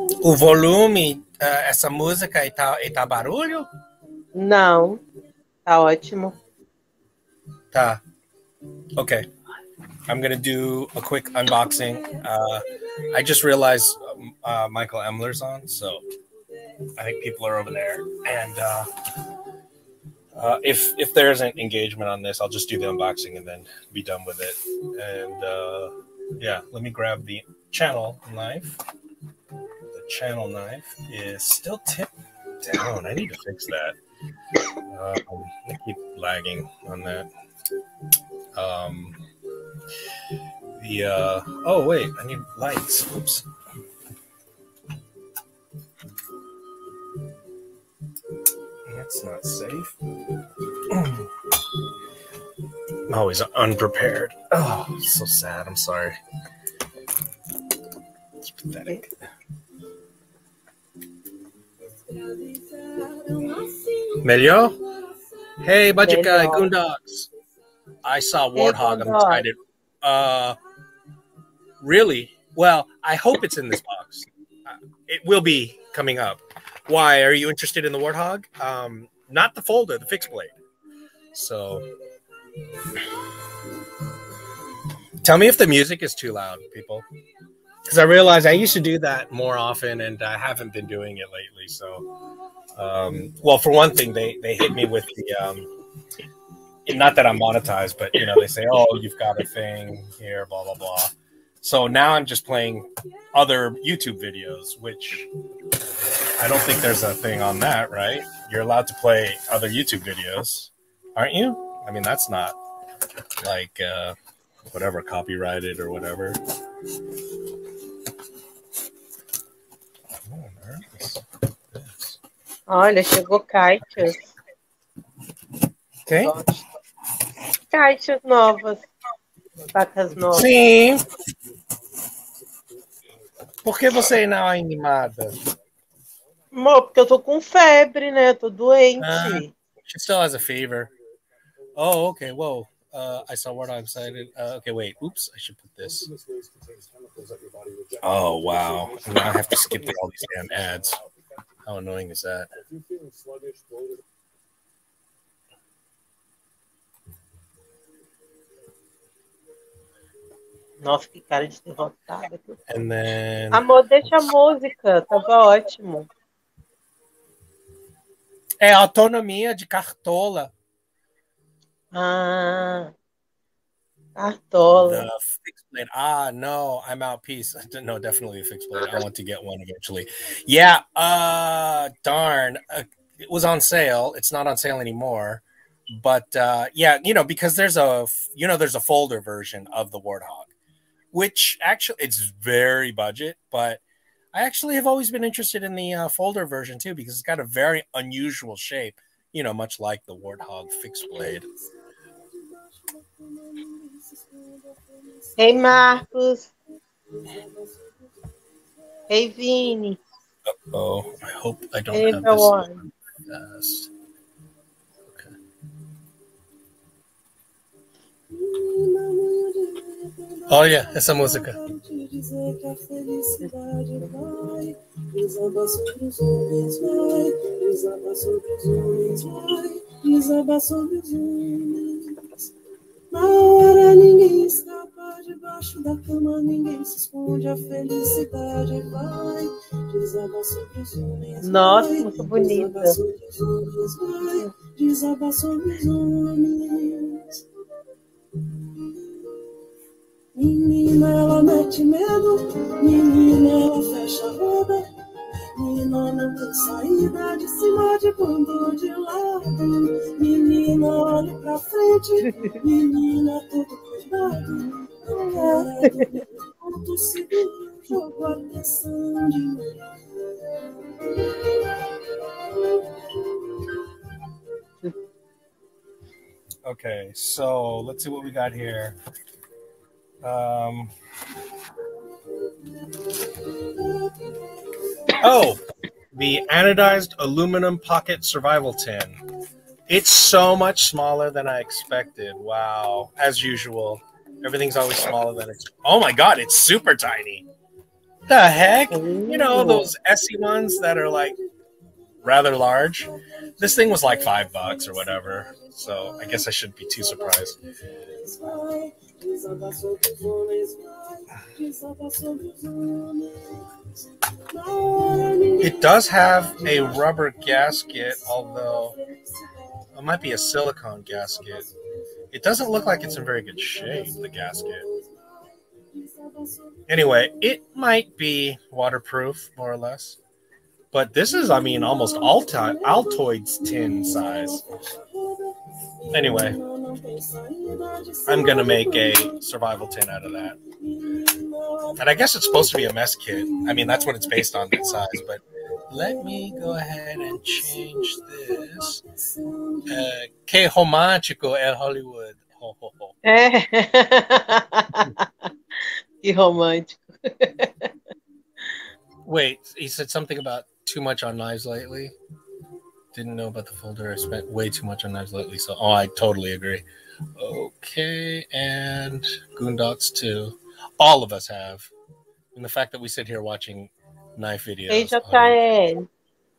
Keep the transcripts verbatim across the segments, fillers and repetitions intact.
O volume, uh, essa música e tá, e tá barulho? Não, tá ótimo. Tá. Okay. I'm going to do a quick unboxing. Uh, I just realized uh, Michael Emler's on, so I think people are over there. And uh, uh, if if there's an engagement on this, I'll just do the unboxing and then be done with it. And uh, yeah, let me grab the channel knife. The channel knife is still tipped down. I need to fix that. Um, I keep lagging on that. Um, the uh, oh wait, I need lights. Oops. That's not safe. I'm always unprepared. Oh, so sad. I'm sorry. It's pathetic. Melhor? Hey, Budget Guy, Goondogs. I saw Warthog. I'm excited. Uh, really? Well, I hope it's in this box. Uh, it will be coming up. Why? Are you interested in the Warthog? Um, not the folder, the fixed blade. So, tell me if the music is too loud, people. Because I realize I used to do that more often, and I haven't been doing it lately. So, um, well, for one thing, they they hit me with the. Um, Not that I'm monetized, but, you know, they say, oh, you've got a thing here, blah, blah, blah. So now I'm just playing other YouTube videos, which I don't think there's a thing on that, right? You're allowed to play other YouTube videos, aren't you? I mean, that's not like uh, whatever, copyrighted or whatever. Olha, chegou caixas. Okay. Caixas novas, facas novas. Sim. Por que você não é animada? Amor, porque eu tô com febre, né? Tô doente. Uh, she still has a fever. Oh, okay. Whoa. Uh, I saw what I'm excited. Uh, okay, wait. Oops. I should put this. Oh, wow. Now I have to skip all these damn ads. How annoying is that? Nossa, que cara de derrotada. And then... Amor, deixa a música. Tava ótimo. É a autonomia de Cartola. Ah, Cartola. The fixed blade. Ah, no, I'm out. Peace. No, definitely a fixed blade. I want to get one eventually. Yeah. Uh, darn. Uh, it was on sale. It's not on sale anymore. But uh, yeah, you know, because there's a, you know, there's a folder version of the Warthog, which actually it's very budget, but I actually have always been interested in the uh, folder version too, because it's got a very unusual shape, you know, much like the Warthog fixed blade. Hey, Marcos. Hey, Vini. Uh-oh, I hope I don't hey, have this one fast. Okay. Olha essa música. Na hora ninguém escapa, debaixo da cama ninguém se esconde, a felicidade vai, desaba sobre os homens. Nossa, muito bonita. Desaba sobre os homens. Menina, ela mete medo, menina, ela fecha a roda, menina, não tem saída, de cima, de bando, de lado. Menina, olha pra frente, menina, tudo cuidado. Não quero, ponto seguro, jogo a atenção de mulher. Okay, so let's see what we got here. Um, oh, the anodized aluminum pocket survival tin. It's so much smaller than I expected. Wow. As usual, everything's always smaller than it's. Oh my God, it's super tiny. The heck? You know, those S E ones that are like rather large. This thing was like five bucks or whatever. So I guess I shouldn't be too surprised. It does have a rubber gasket, although it might be a silicone gasket. It doesn't look like it's in very good shape, the gasket. Anyway, it might be waterproof, more or less. But this is, I mean, almost Alto- Altoids tin size. Anyway, I'm going to make a survival tin out of that. And I guess it's supposed to be a mess kit. I mean, that's what it's based on, that size. But let me go ahead and change this. Uh, que romántico el Hollywood. Ho, ho, ho. Que romântico. Wait, he said something about too much on knives lately. Didn't know about the folder. I spent way too much on knives lately. So, oh, I totally agree. Okay, and Goondocks too. All of us have. And the fact that we sit here watching knife videos. Ei, J K L.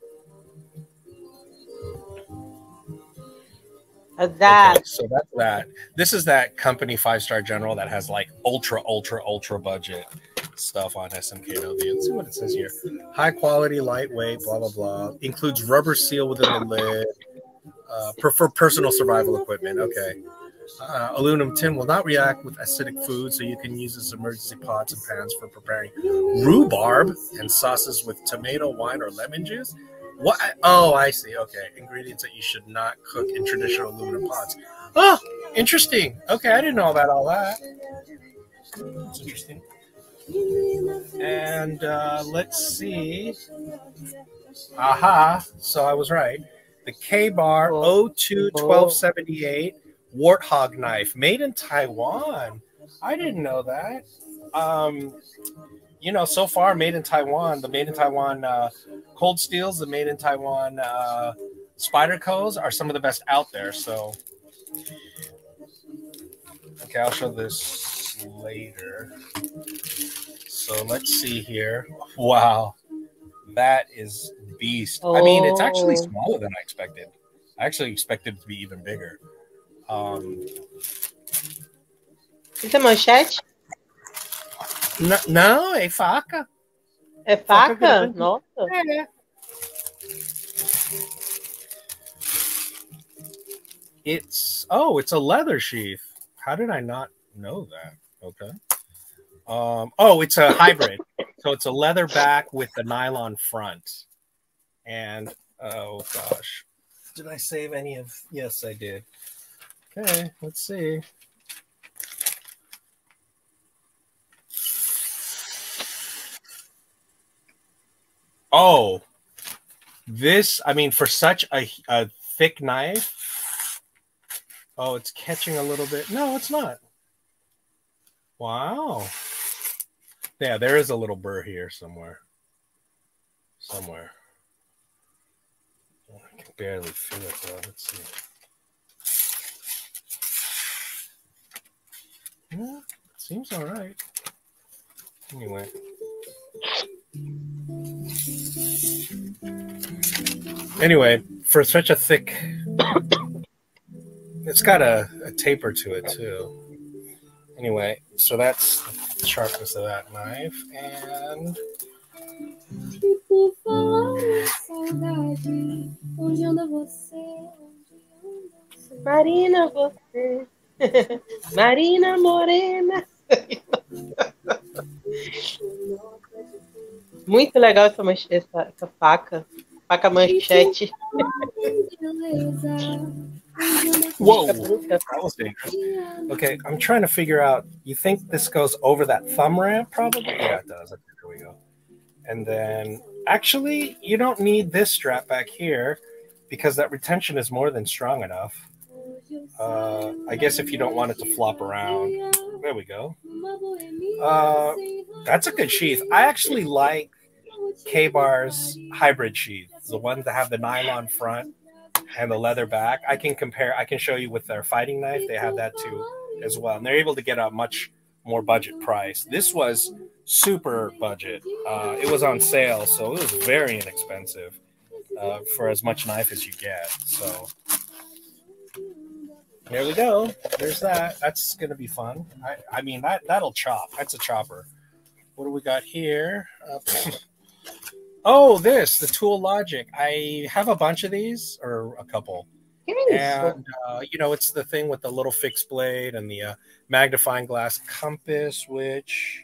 That. Okay, so that's that. This is that company Five Star General that has like ultra, ultra, ultra budget stuff on S M K W. Let's see what it says here. High quality, lightweight, blah, blah, blah. Includes rubber seal within the lid. Uh, prefer personal survival equipment. Okay. Uh, aluminum tin will not react with acidic food, so you can use as emergency pots and pans for preparing rhubarb and sauces with tomato, wine, or lemon juice. What? Oh, I see. Okay. Ingredients that you should not cook in traditional aluminum pots. Oh, interesting. Okay, I didn't know about all that. That's interesting. And uh, let's see. Aha. So I was right. The K-Bar oh two twelve seventy-eight warthog knife made in Taiwan. I didn't know that. Um, you know, so far made in Taiwan, the made in Taiwan uh, cold steels, the made in Taiwan uh, Spydercos are some of the best out there. So, okay, I'll show this later. So let's see here. Wow, that is beast. Oh. I mean, it's actually smaller than I expected. I actually expected it to be even bigger. Um, Isso é manchete? no, não, é faca. É faca? Nossa. É. It's, oh, it's a leather sheath. How did I not know that? Okay. Um, oh, it's a hybrid. So it's a leather back with the nylon front. And, oh gosh. Did I save any of, yes, I did. Okay, let's see. Oh, this, I mean, for such a, a thick knife. Oh, it's catching a little bit. No, it's not. Wow. Yeah, there is a little burr here somewhere. Somewhere. Oh, I can barely feel it though. Let's see. Yeah, it seems all right. Anyway. Anyway, for such a thick, it's got a, a taper to it too. Anyway, so that's the sharpness of that knife. And Marina, você. Marina Morena. Muito legal essa, essa, essa faca. Faca manchete. whoa, that was dangerous. Okay, I'm trying to figure out. You think this goes over that thumb ramp? Probably. Yeah, it does. Okay, here we go. And then, actually, you don't need this strap back here because that retention is more than strong enough. Uh, I guess if you don't want it to flop around. There we go. Uh, that's a good sheath. I actually like K-Bar's hybrid sheath, the ones that have the nylon front and the leather back. I can compare, I can show you with their fighting knife. They have that too as well. And they're able to get a much more budget price. This was super budget. Uh, it was on sale, so it was very inexpensive uh, for as much knife as you get. So there we go. There's that. That's gonna be fun. I, I mean that that'll chop. That's a chopper. What do we got here? Uh, oh, this the Tool Logic. I have a bunch of these, or a couple. And uh, you know, it's the thing with the little fixed blade and the uh, magnifying glass compass, which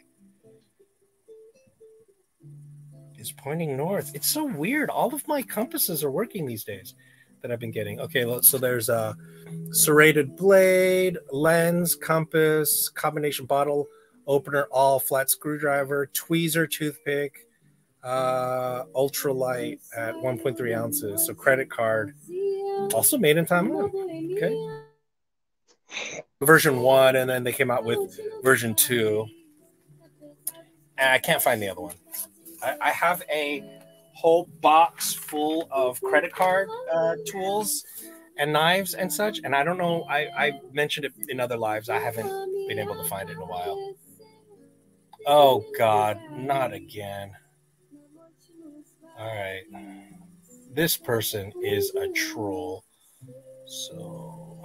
is pointing north. It's so weird. All of my compasses are working these days that I've been getting. Okay, so there's a serrated blade, lens, compass, combination bottle opener, all flat screwdriver, tweezer, toothpick, uh, ultralight at one point three ounces. So credit card. Also made in Taiwan. Okay. Version one, and then they came out with version two. And I can't find the other one. I, I have a whole box full of credit card uh, tools and knives and such. And I don't know. I, I mentioned it in other lives. I haven't been able to find it in a while. Oh, God. Not again. All right. This person is a troll. So.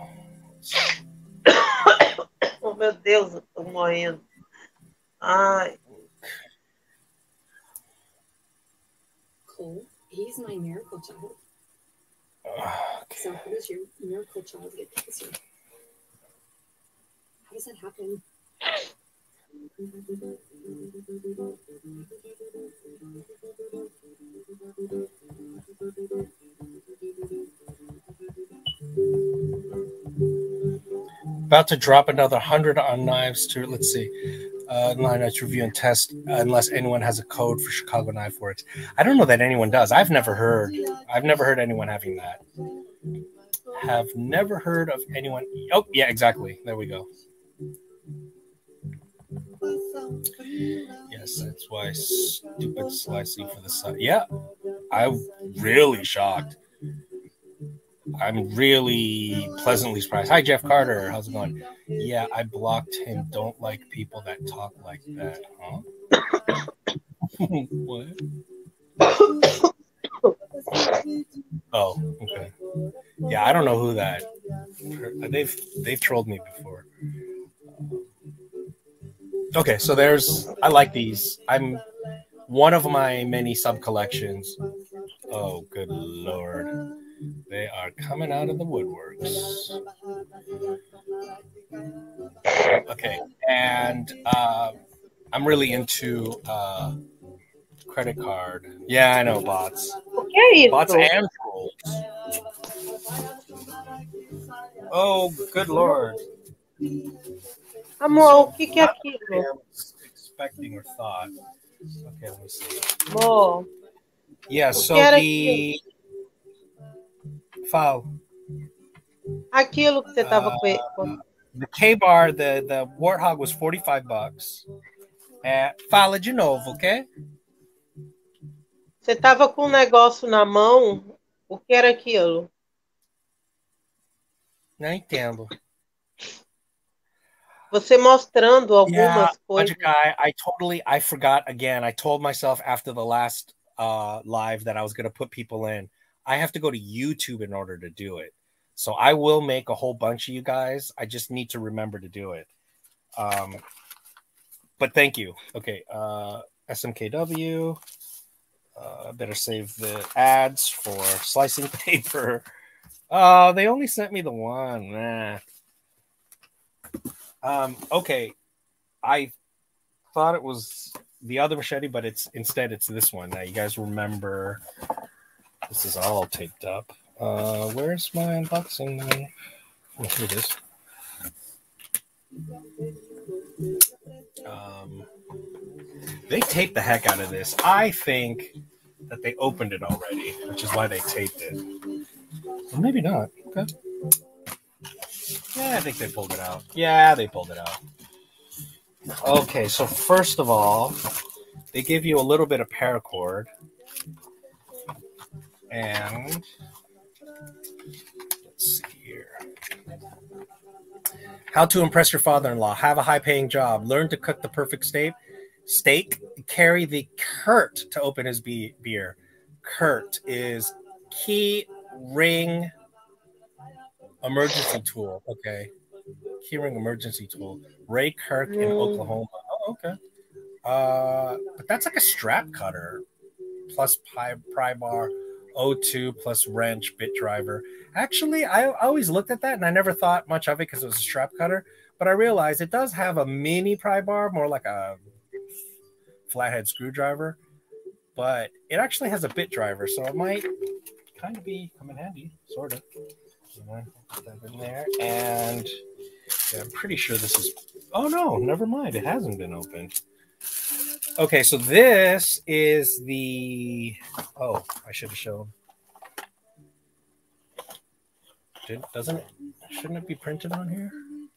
Oh, meu Deus, eu tô morrendo. Ai. Cole, he's my miracle child. Okay. So how does your miracle child get cancer? How does that happen? About to drop another hundred on knives to let's see, uh, knives review and test unless anyone has a code for Chicago Knife Works. I don't know that anyone does. I've never heard. I've never heard anyone having that. Have never heard of anyone. Oh yeah, exactly. There we go. Yes, that's why stupid slicing for the sun. Yeah, I'm really shocked. I'm really pleasantly surprised. Hi, Jeff Carter. How's it going? Yeah, I blocked him. Don't like people that talk like that, huh? What? Oh, okay. Yeah, I don't know who that. They've they've trolled me before. Okay, so there's. I like these. I'm one of my many sub collections. Oh, good Lord. They are coming out of the woodworks. Okay, and uh, I'm really into uh, credit card. Yeah, I know, bots. Okay, bots and trolls. Oh, good Lord. Amor, o que, que é aquilo? I was expecting or thought. Okay, let me see. Amor. Yeah, so the... Fala. Aquilo que você tava uh, com. The K-bar, the, the Warthog was forty-five bucks. É, fala de novo, ok? Você tava com um negócio na mão. O que era aquilo? Não entendo. Você mostrando algumas yeah, coisas. I, I totally, I forgot again. I told myself after the last uh, live that I was going to put people in. I have to go to YouTube in order to do it. So I will make a whole bunch of you guys. I just need to remember to do it. Um, but thank you. Okay. Uh, S M K W. Uh, I better save the ads for slicing paper. Oh, they only sent me the one. Nah. Um, okay. I thought it was the other machete, but it's instead it's this one. Now you guys remember this is all taped up. Uh, where's my unboxing now? Oh, here it is. Um, they taped the heck out of this. I think that they opened it already, which is why they taped it. Well, maybe not. Okay. Yeah, I think they pulled it out. Yeah, they pulled it out. Okay, so first of all, they give you a little bit of paracord. And let's see here. How to impress your father-in-law. Have a high-paying job. Learn to cook the perfect steak. Steak. Carry the Kurt to open his be beer. Kurt is key ring emergency tool. Okay. Key ring emergency tool. Ray Kirk in Mm. Oklahoma. Oh, okay. Uh, but that's like a strap cutter plus pry, pry bar, O two plus wrench, bit driver. Actually, I, I always looked at that and I never thought much of it because it was a strap cutter. But I realized it does have a mini pry bar, more like a flathead screwdriver. But it actually has a bit driver, so it might kind of be come in handy, sort of. Put that in there, and yeah, I'm pretty sure this is. Oh no, never mind. It hasn't been opened. Okay, so this is the. Oh, I should have shown. Did, doesn't it? Shouldn't it be printed on here?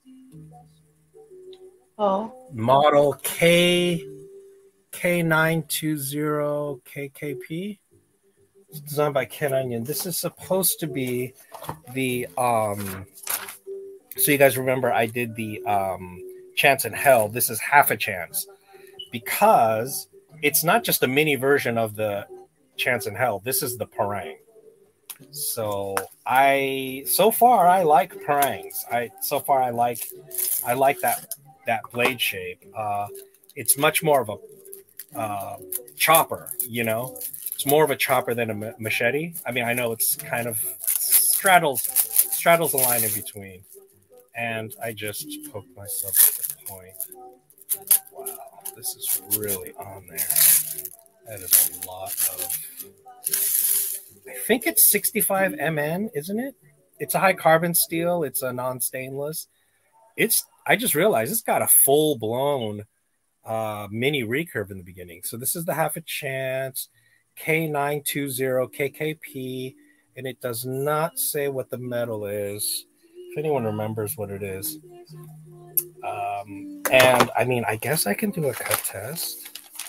Oh. Model K K nine two zero K K P. It's designed by Ken Onion. This is supposed to be the um. So you guys remember I did the um Chance in Hell. This is half a chance. Because it's not just a mini version of the Chance in Hell. This is the parang. So I so far I like parangs. I so far I like I like that that blade shape. Uh, it's much more of a uh, chopper. You know, it's more of a chopper than a machete. I mean, I know it's kind of straddles straddles the line in between. And I just poked myself at the point. Wow. This is really on there. That is a lot of. I think it's sixty-five millimeters, isn't it? It's a high carbon steel. It's a non-stainless. It's. I just realized it's got a full blown uh, mini recurve in the beginning. So this is the half a chance K nine two zero K K P, and it does not say what the metal is. If anyone remembers what it is. Um, and I mean, I guess I can do a cut test.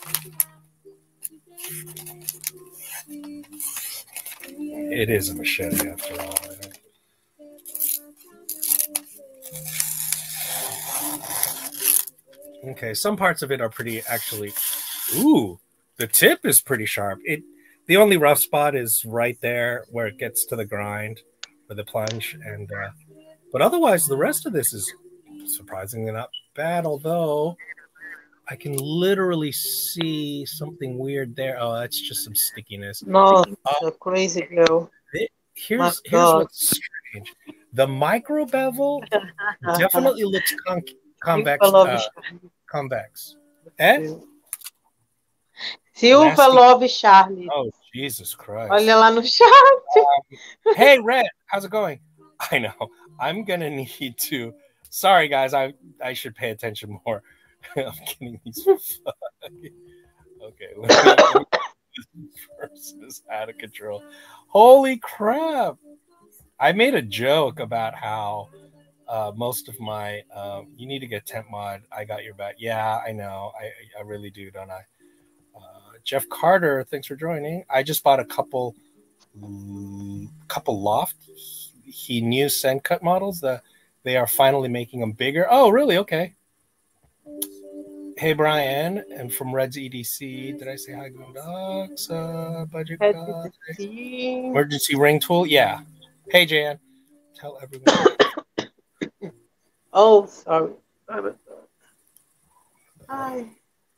It is a machete after all. Okay, some parts of it are pretty actually. Ooh, the tip is pretty sharp. It the only rough spot is right there where it gets to the grind with the plunge, and uh, but otherwise the rest of this is surprisingly not bad, although I can literally see something weird there. Oh, that's just some stickiness. No, uh, crazy girl. It, here's here's what's strange. The micro bevel definitely looks con convex. Uh, convex. Eh? Silva Love Charlie. Oh, Jesus Christ. Olha lá no chat. Um, hey, Red, how's it going? I know. I'm gonna need to. Sorry, guys. I I should pay attention more. I'm getting these. Okay, let me, this person is out of control. Holy crap! I made a joke about how uh, most of my um, you need to get temp mod. I got your back. Yeah, I know. I I really do, don't I? Uh, Jeff Carter, thanks for joining. I just bought a couple couple loft. He new send cut models. The they are finally making them bigger. Oh, really? Okay. Hey, Brian, and from Red's E D C. Did I say hi, Goondocks? Uh, budget God. Emergency ring tool? Yeah. Hey, Jan. Tell everyone. Oh, sorry. Hi.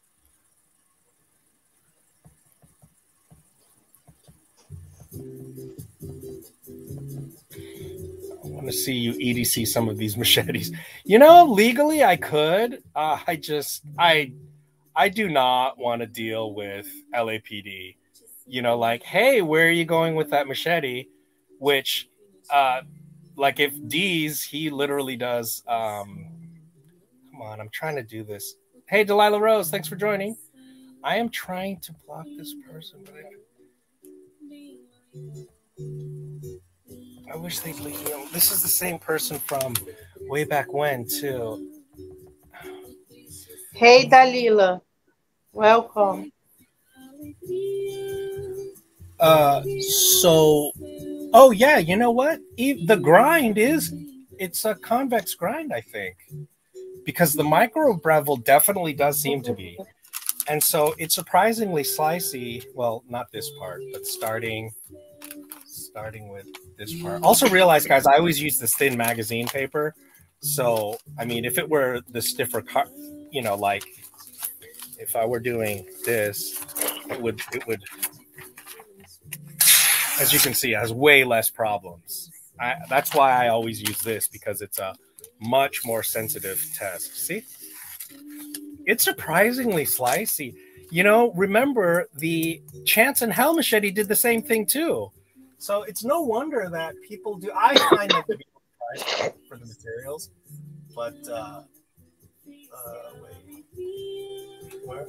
I want to see you E D C some of these machetes. You know, legally I could. Uh, I just, I, I do not want to deal with L A P D. You know, like, hey, where are you going with that machete? Which, uh, like, if D's, he literally does. Um, come on, I'm trying to do this. Hey, Delilah Rose, thanks for joining. I am trying to block this person, but I. I wish they'd leave me alone. This is the same person from way back when, too. Hey, Dalila. Welcome. Uh, so, oh, yeah, you know what? The grind is it's a convex grind, I think, because the micro bevel definitely does seem to be. And so it's surprisingly slicey. Well, not this part, but starting starting with this part. Also realize, guys, I always use this thin magazine paper. So, I mean, if it were the stiffer, car, you know, like if I were doing this, it would, it would, as you can see, it has way less problems. I, that's why I always use this, because it's a much more sensitive test. See? It's surprisingly slicey. You know, remember the Chance and Hell Machete did the same thing too. So it's no wonder that people do. I find that to be surprising for the materials. But, uh, uh, wait. Where,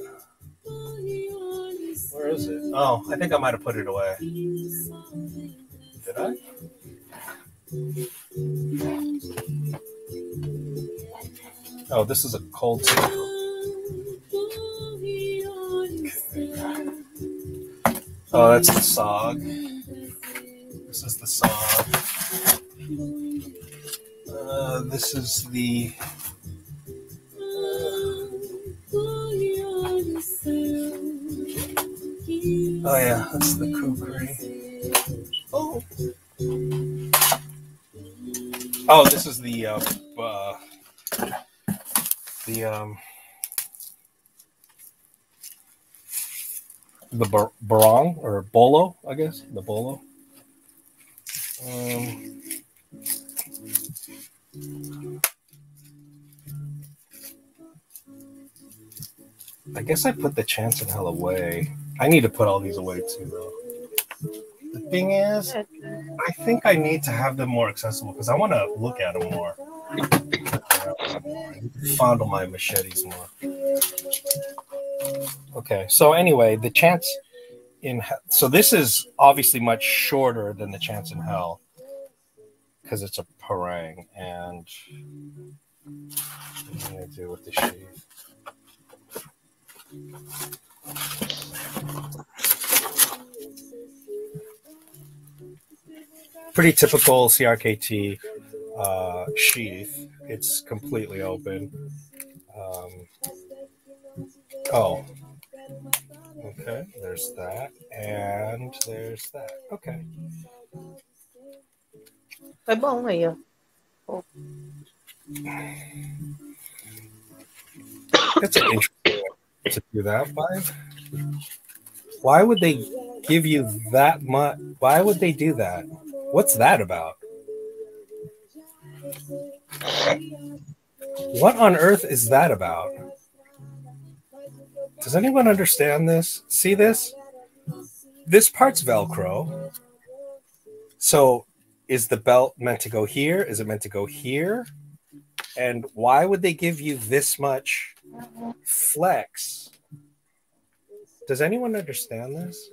where is it? Oh, I think I might have put it away. Did I? Oh, this is a cold too. Oh, that's the S O G. This is the S O G. Uh, this is the. Oh yeah, that's the kukri. Oh. Oh, this is the uh, uh the um the bar barong or bolo, I guess the bolo. Um, I guess I put the Chance and Hell away. I need to put all these away too, though. The thing is, I think I need to have them more accessible because I want to look at them more. Fondle my machetes more. Okay, so anyway, the Chance in so this is obviously much shorter than the Chance in Hell because it's a parang, and what am I going to do with the sheath? Pretty typical C R K T uh, sheath. It's completely open. Um, oh, okay. There's that, and there's that. Okay. Foi bom aí, ó. Oh. That's an interesting way to do that. Why? Why would they give you that much? Why would they do that? What's that about? What on earth is that about? Does anyone understand this? See this? This part's Velcro. So is the belt meant to go here? Is it meant to go here? And why would they give you this much flex? Does anyone understand this?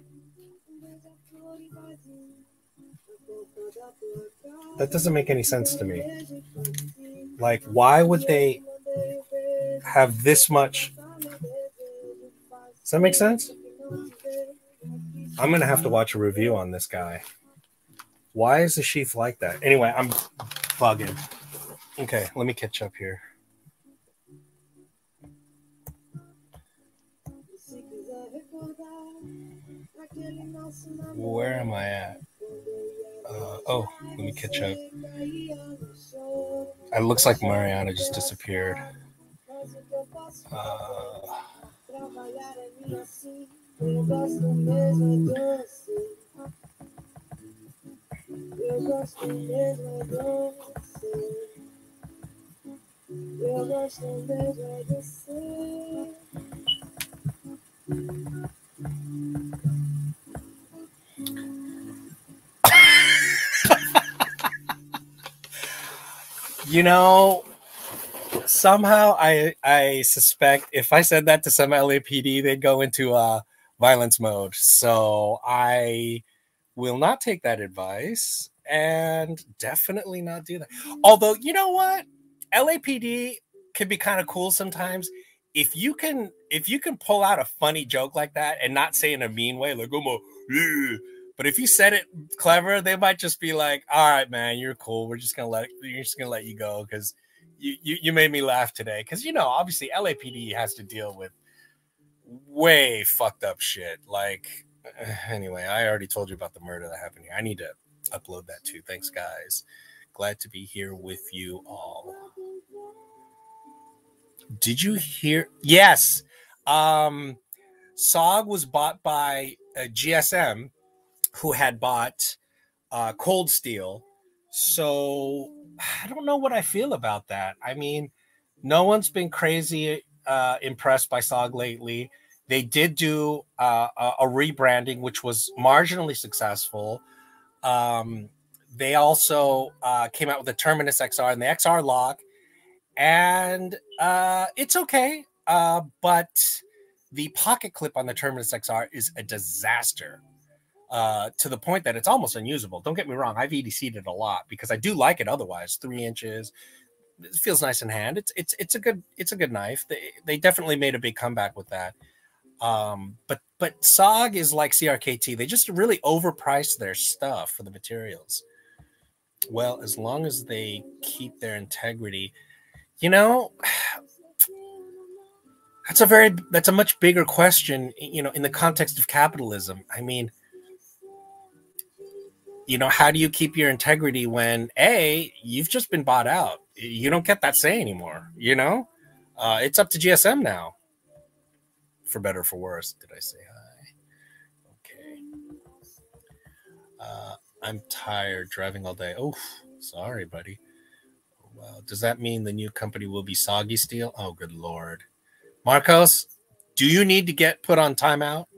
That doesn't make any sense to me. Like, why would they have this much? Does that make sense? I'm going to have to watch a review on this guy. Why is the sheath like that? Anyway, I'm bugging. Okay, let me catch up here. Where am I at? Uh, oh, let me catch up. It looks like Mariana just disappeared. Uh, You know, somehow I I suspect if I said that to some L A P D, they'd go into uh, violence mode. So I will not take that advice and definitely not do that. Although, you know what? L A P D can be kind of cool sometimes. If you can if you can pull out a funny joke like that and not say in a mean way, like, oh, my, But if you said it clever, they might just be like, "All right, man, you're cool. We're just gonna let you're just gonna let you go because you, you you made me laugh today." Because you know, obviously, L A P D has to deal with way fucked up shit. Like, anyway, I already told you about the murder that happened here. I need to upload that too. Thanks, guys. Glad to be here with you all. Did you hear? Yes. Um, S O G was bought by uh, G S M, who had bought uh, Cold Steel. So I don't know what I feel about that. I mean, no one's been crazy uh, impressed by S O G lately. They did do uh, a, a rebranding, which was marginally successful. Um, they also uh, came out with the Terminus X R and the X R lock, and uh, it's okay. Uh, but the pocket clip on the Terminus X R is a disaster. Uh, to the point that it's almost unusable. Don't get me wrong, I've E D C'd it a lot because I do like it otherwise. Three inches, it feels nice in hand. It's it's it's a good it's a good knife. They they definitely made a big comeback with that. Um, but but S O G is like C R K T. They just really overpriced their stuff for the materials. Well, as long as they keep their integrity, you know, that's a very that's a much bigger question. You know, in the context of capitalism, I mean. You know, how do you keep your integrity when, A, you've just been bought out? You don't get that say anymore, you know? Uh, it's up to G S M now. For better or for worse. Did I say hi? Okay. Uh, I'm tired driving all day. Oh, sorry, buddy. Well, does that mean the new company will be Soggy Steel? Oh, good Lord. Marcos, do you need to get put on timeout?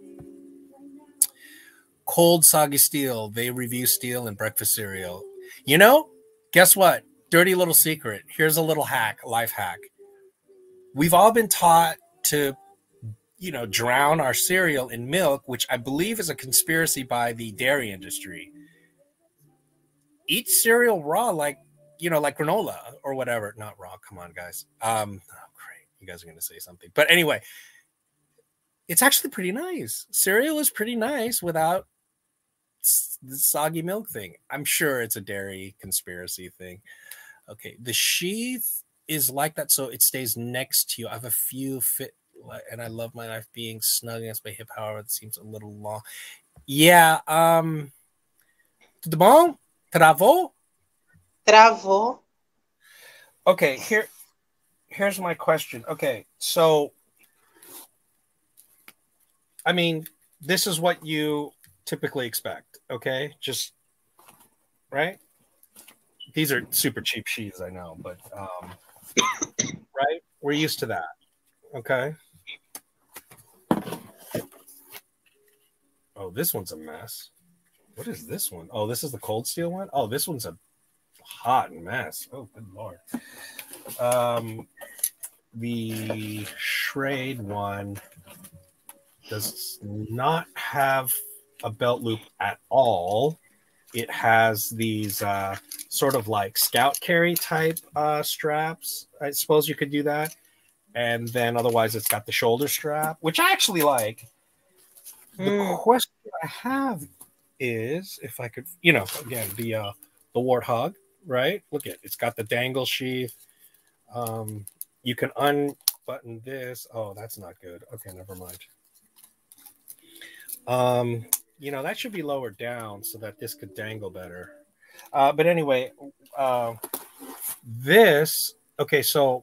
Cold Soggy Steel. They review steel and breakfast cereal. You know, guess what? Dirty little secret. Here's a little hack, life hack. We've all been taught to, you know, drown our cereal in milk, which I believe is a conspiracy by the dairy industry. Eat cereal raw, like, you know, like granola or whatever. Not raw. Come on, guys. Um, oh, great. You guys are going to say something. But anyway, it's actually pretty nice. Cereal is pretty nice without the soggy milk thing. I'm sure it's a dairy conspiracy thing. Okay, the sheath is like that, so it stays next to you. I have a few fit, and I love my knife being snug against my hip. However, it seems a little long. Yeah. Um. Tudo bom? Travou? Travou. Okay. Here, here's my question. Okay, so, I mean, this is what you typically expect, okay? Just, right? These are super cheap sheaths, I know, but, um, right? We're used to that, okay? Oh, this one's a mess. What is this one? Oh, this is the Cold Steel one? Oh, this one's a hot mess. Oh, good Lord. Um, the Schrade one does not have a belt loop at all. It has these uh, sort of like scout carry type uh, straps. I suppose you could do that. And then otherwise it's got the shoulder strap, which I actually like. The mm. question I have is if I could, you know, again, the uh, the warthog, right? Look at it's got the dangle sheath. Um, you can unbutton this. Oh, that's not good. Okay, never mind. Um, you know, that should be lowered down so that this could dangle better. Uh, but anyway, uh, this, okay, so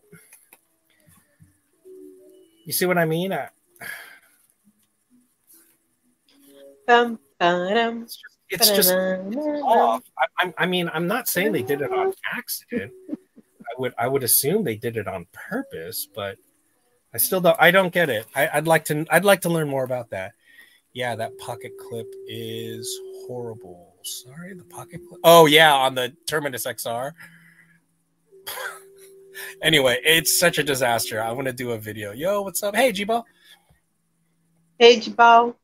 you see what I mean? I, um, it's just, it's just it's off. I, I mean, I'm not saying they did it on accident. I would, I would assume they did it on purpose, but I still don't, I don't get it. I, I'd like to, I'd like to learn more about that. Yeah, that pocket clip is horrible. Sorry, the pocket clip. Oh, yeah, on the Terminus X R. Anyway, it's such a disaster. I want to do a video. Yo, what's up? Hey, G-Ball. Hey, G-Ball.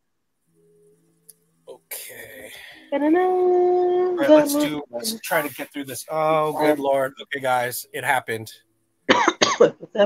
Okay. All right, let's do, let's try to get through this. Oh, good Lord. Okay, guys, it happened.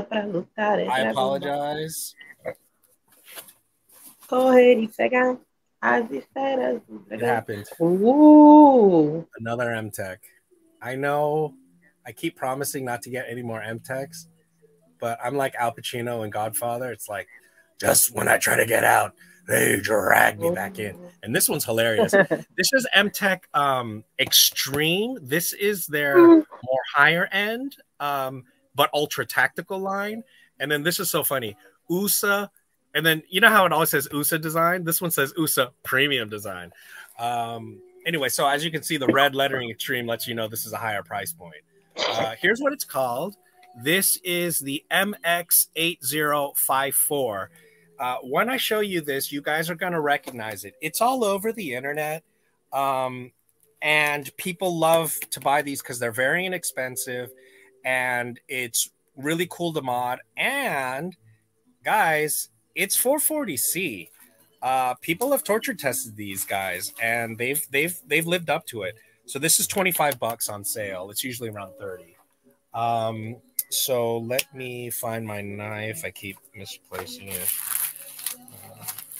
I apologize. Go ahead e pegar. As esferas. It happened. Ooh. Another M Tech. I know I keep promising not to get any more M Techs, but I'm like Al Pacino in Godfather. It's like, just when I try to get out, they drag me back in. And this one's hilarious. This is M Tech um, Extreme. This is their more higher end, um, but ultra tactical line. And then this is so funny. U S A. And then you know how it always says U S A design? This one says U S A premium design. Um, anyway, so as you can see, the red lettering Extreme lets you know this is a higher price point. Uh, here's what it's called. This is the M X eight zero five four. Uh, when I show you this, you guys are going to recognize it. It's all over the internet. Um, and people love to buy these because they're very inexpensive. And it's really cool to mod. And guys, it's four forty C. Uh, people have torture tested these guys, and they've they've they've lived up to it. So this is twenty-five bucks on sale. It's usually around thirty. Um, so let me find my knife. I keep misplacing it. Uh,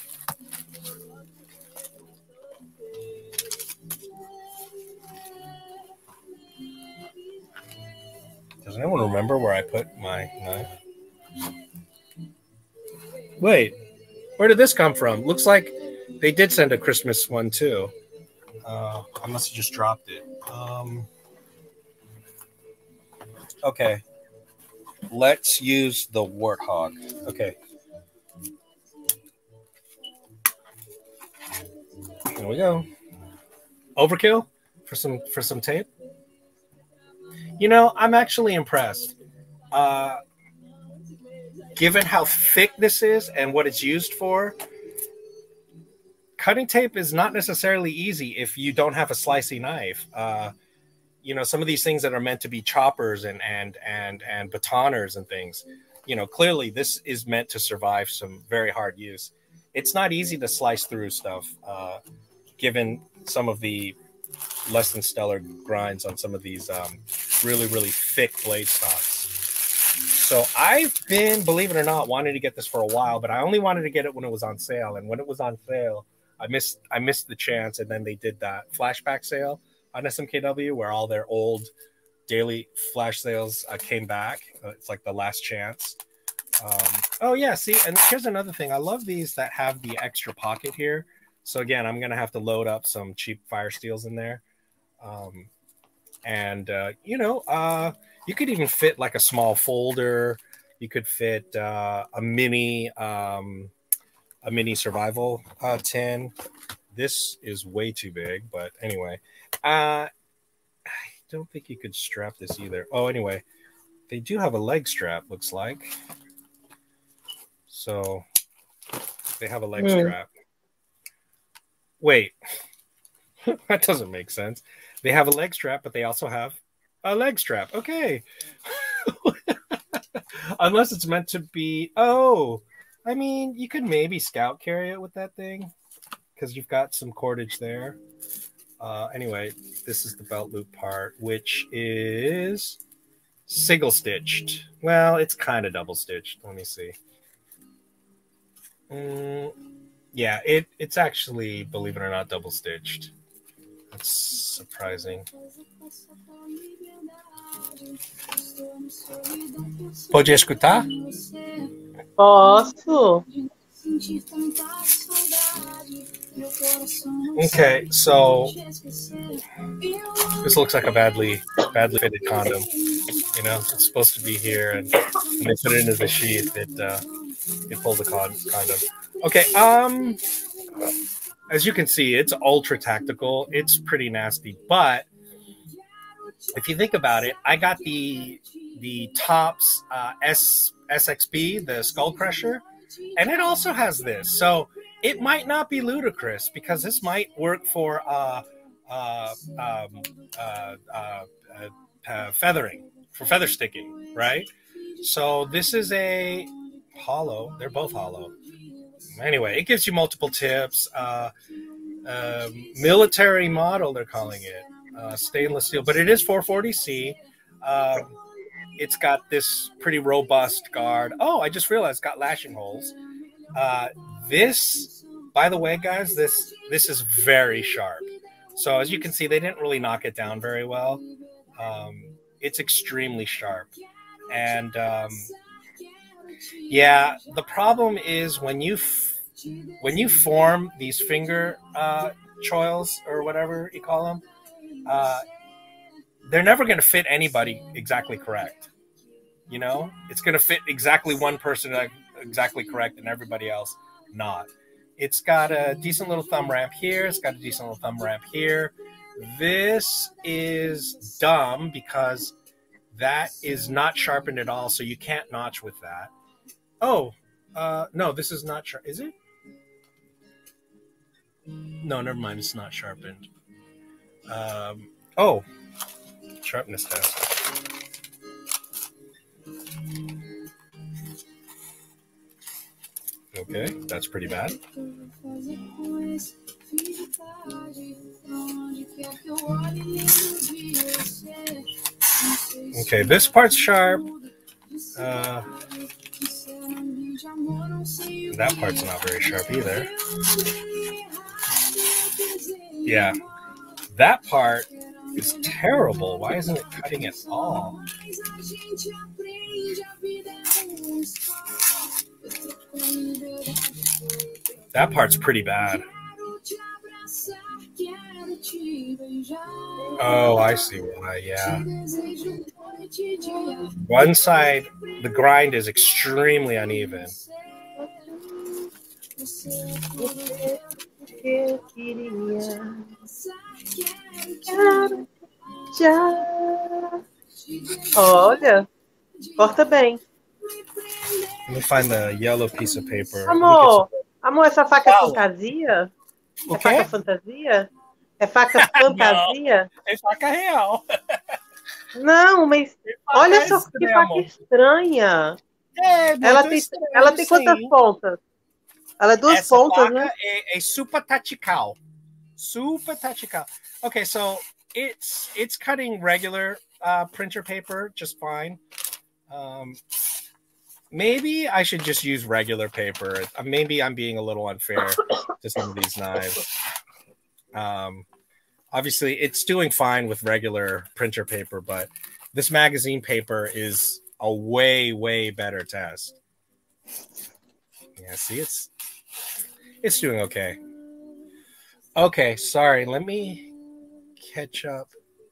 does anyone remember where I put my knife? Wait, where did this come from? Looks like they did send a Christmas one too. Uh, I must have just dropped it. Um, okay, let's use the warthog. Okay, here we go. Overkill for some for some tape. You know, I'm actually impressed. Uh, Given how thick this is and what it's used for, cutting tape is not necessarily easy if you don't have a slicey knife. Uh, you know, some of these things that are meant to be choppers and and and and batoners and things, you know, clearly this is meant to survive some very hard use. It's not easy to slice through stuff, uh, given some of the less than stellar grinds on some of these um, really, really thick blade stocks. So I've been, believe it or not, wanting to get this for a while, but I only wanted to get it when it was on sale. And when it was on sale, I missed I missed the chance. And then they did that flashback sale on S M K W where all their old daily flash sales uh, came back. Uh, it's like the last chance. Um, oh, yeah. See, and here's another thing. I love these that have the extra pocket here. So, again, I'm going to have to load up some cheap fire steels in there. Um, and, uh, you know, uh, you could even fit like a small folder. You could fit uh, a mini, um, a mini survival uh, tin. This is way too big, but anyway, uh, I don't think you could strap this either. Oh, anyway, they do have a leg strap. Looks like. So they have a leg mm. strap. Wait, that doesn't make sense. They have a leg strap, but they also have a leg strap. Okay. Unless it's meant to be. Oh, I mean, you could maybe scout carry it with that thing because you've got some cordage there. Uh, anyway, this is the belt loop part, which is single stitched. Well, it's kind of double stitched. Let me see. Mm, yeah, it it's actually, believe it or not, double stitched. That's surprising. Pode escutar? Posso. Okay, so this looks like a badly badly fitted condom. You know, it's supposed to be here, and when they put it into the sheath, it uh, it pulled the con condom. Okay, um, as you can see, it's ultra tactical. It's pretty nasty, but if you think about it, I got the the Tops uh, S SXB, the Skull Crusher, and it also has this. So it might not be ludicrous because this might work for uh, uh, um, uh, uh, uh, feathering, for feather sticking, right? So this is a hollow. They're both hollow. Anyway, it gives you multiple tips. Uh, uh, military model, they're calling it. Uh, stainless steel, but it is four forty C. Um, it's got this pretty robust guard. Oh, I just realized it's got lashing holes. Uh, this by the way, guys, this this is very sharp. So as you can see, they didn't really knock it down very well. Um, it's extremely sharp. And um, yeah, the problem is when you f when you form these finger uh, choils or whatever you call them, uh, they're never going to fit anybody exactly correct. You know, it's going to fit exactly one person exactly correct and everybody else not. It's got a decent little thumb ramp here. It's got a decent little thumb ramp here. This is dumb because that is not sharpened at all, so you can't notch with that. Oh, uh, no, this is not sharp. Is it? No, never mind. It's not sharpened. Um, oh, sharpness test. Okay, that's pretty bad. Okay, this part's sharp. Uh, that part's not very sharp either. Yeah, that part is terrible. Why isn't it cutting at all? That part's pretty bad. Oh, I see why, yeah. One side, the grind is extremely uneven. Olha, corta bem. Let me find the yellow piece of paper. Amor, amor, essa faca é fantasia? O É quê? faca fantasia? É faca fantasia? Não, é faca real. Não, mas faca olha só que extremo. faca estranha. É, Ela tem, extremo, ela tem quantas sim. pontas? Ela é duas Essa pontas, faca né? é, é super tactical. Super tactical. Okay, so it's it's cutting regular uh, printer paper just fine. Um, maybe I should just use regular paper. Uh, maybe I'm being a little unfair to some of these knives. Um, obviously, it's doing fine with regular printer paper, but this magazine paper is a way, way better test. Yeah, see, it's it's doing okay. Okay, sorry. Let me catch up.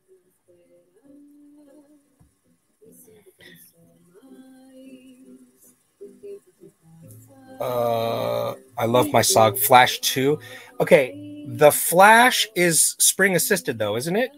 Uh, I love my S O G Flash two. Okay, the Flash is spring assisted though, isn't it?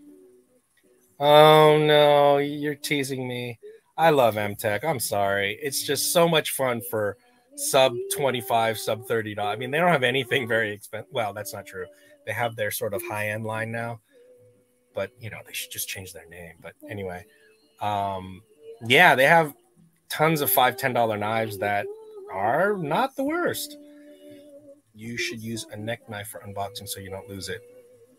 Oh no, you're teasing me. I love M Tech. I'm sorry. It's just so much fun for sub twenty-five, sub thirty dollars. I mean, they don't have anything very expensive. Well, that's not true. They have their sort of high-end line now, but you know, they should just change their name. But anyway, um, yeah, they have tons of five, ten dollar knives that are not the worst. You should use a neck knife for unboxing so you don't lose it.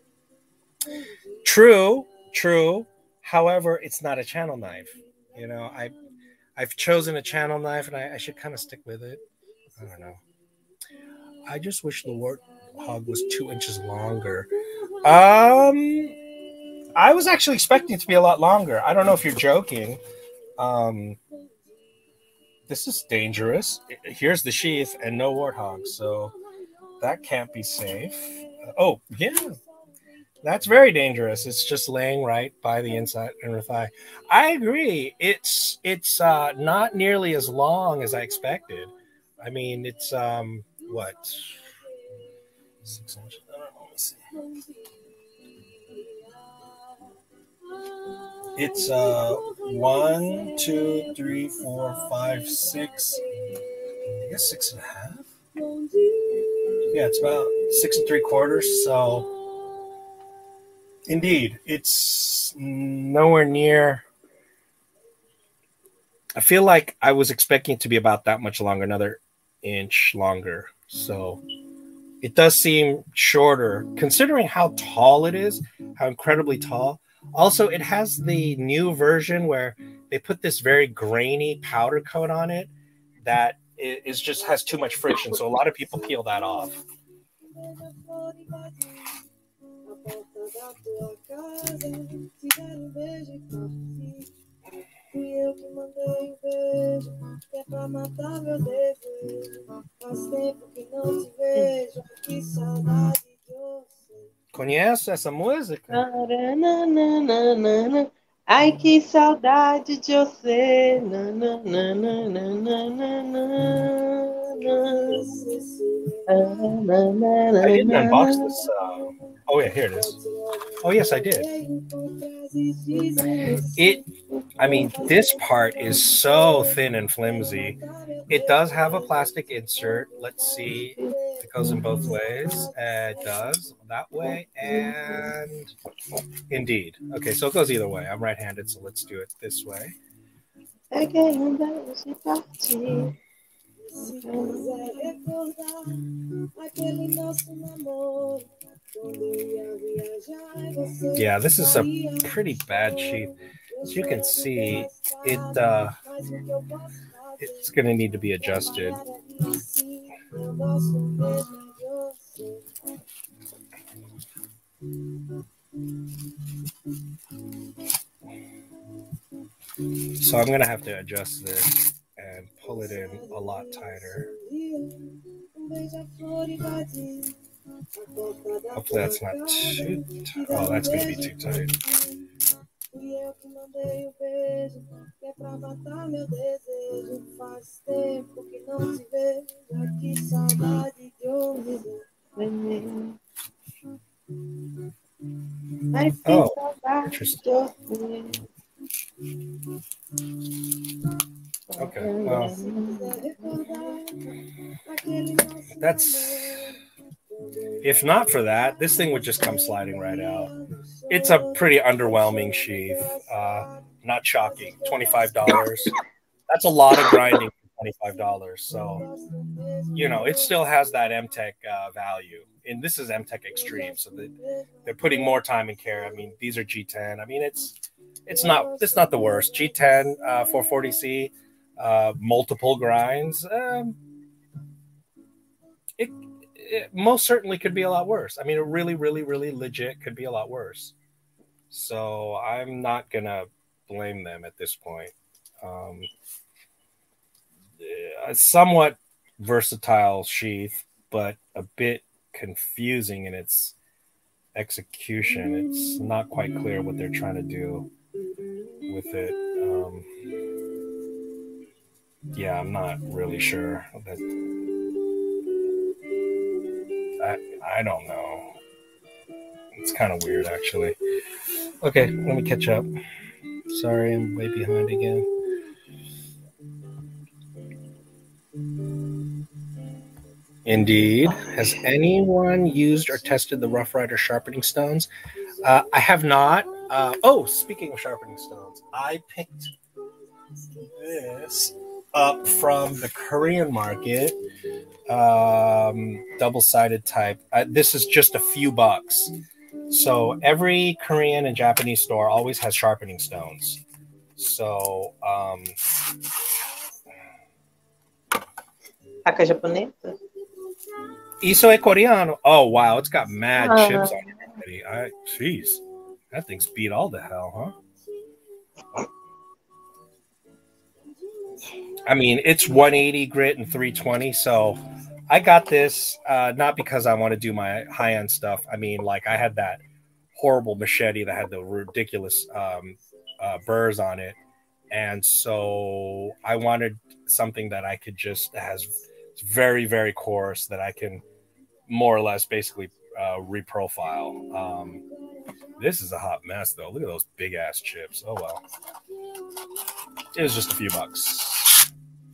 True, true. However, it's not a channel knife. You know, I, I've chosen a channel knife, and I, I should kind of stick with it. I don't know. I just wish the warthog was two inches longer. Um, I was actually expecting it to be a lot longer. I don't know if you're joking. Um, this is dangerous. Here's the sheath and no warthog, so that can't be safe. Oh, yeah. That's very dangerous. It's just laying right by the inside inner thigh. I agree. It's it's uh, not nearly as long as I expected. I mean, it's um what six inches. I don't know. Let me see. It's uh one, two, three, four, five, six. I guess six and a half. Yeah, it's about six and three quarters. So. Indeed, it's nowhere near. I feel like I was expecting it to be about that much longer, another inch longer. So it does seem shorter, considering how tall it is, how incredibly tall. Also, it has the new version where they put this very grainy powder coat on it that is just has too much friction. So a lot of people peel that off. Conhece essa música? Nananana. Ai, que saudade de você. I didn't unbox this. Uh, oh yeah, here it is. Oh yes, I did. It, I mean, this part is so thin and flimsy. It does have a plastic insert. Let's see. It goes in both ways. Uh, it does that way and indeed. Okay, so it goes either way. I'm right-handed, so let's do it this way. Yeah, this is a pretty bad sheath. As you can see, it uh, it's going to need to be adjusted. So I'm going to have to adjust this and pull it in a lot tighter. Hopefully that's not too tight. Oh, that's going to be too tight. Oh, interesting. Okay, well, that's, if not for that, this thing would just come sliding right out. It's a pretty underwhelming sheath. Uh, not shocking. twenty-five dollars. That's a lot of grinding for twenty-five dollars. So, you know, it still has that M Tech uh, value. And this is M Tech Extreme, so they, they're putting more time and care. I mean, these are G ten. I mean, it's it's not it's not the worst. G ten, uh, four forty C, uh, multiple grinds. Um, it, it most certainly could be a lot worse. I mean, it really, really, really legit could be a lot worse. So I'm not gonna blame them at this point. Um, a somewhat versatile sheath, but a bit confusing in its execution. It's not quite clear what they're trying to do with it. Um, yeah, I'm not really sure. That, I, I don't know. It's kind of weird, actually. Okay, let me catch up. Sorry, I'm way behind again. Indeed. Has anyone used or tested the Rough Rider sharpening stones? Uh, I have not. Uh, oh, speaking of sharpening stones, I picked this up from the Korean market, um, double-sided type. Uh, this is just a few bucks. So every Korean and Japanese store always has sharpening stones. So, um, Faca japonesa? Isso é coreano. Oh, wow. It's got mad Uh, chips on it already. I, jeez. That thing's beat all the hell, huh? I mean, it's one eighty grit and three twenty. So I got this uh, not because I want to do my high-end stuff. I mean, like, I had that horrible machete that had the ridiculous um, uh, burrs on it. And so I wanted something that I could just, that has it's very, very coarse, that I can more or less basically uh, reprofile. Um, this is a hot mess, though. Look at those big-ass chips. Oh, well. It was just a few bucks.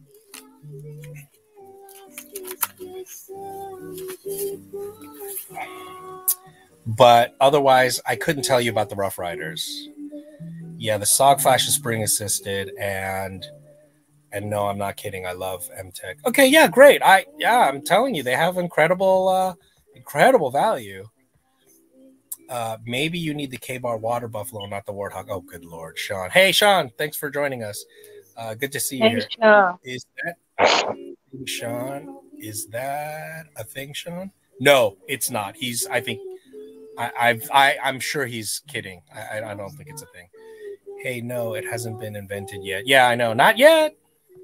But otherwise, I couldn't tell you about the Rough Riders. Yeah, the S O G Flash is spring assisted, and and no, I'm not kidding. I love M Tech. Okay, yeah, great. I yeah, I'm telling you, they have incredible, uh, incredible value. Uh, maybe you need the K-Bar Water Buffalo, not the Warthog. Oh, good Lord, Sean. Hey, Sean, thanks for joining us. Uh, good to see you hey, here. Sean. Is that Sean? Is that a thing, Sean? No, it's not. He's. I think. I, I've. I. I'm sure he's kidding. I. I don't think it's a thing. Hey, no, it hasn't been invented yet. Yeah, I know. Not yet.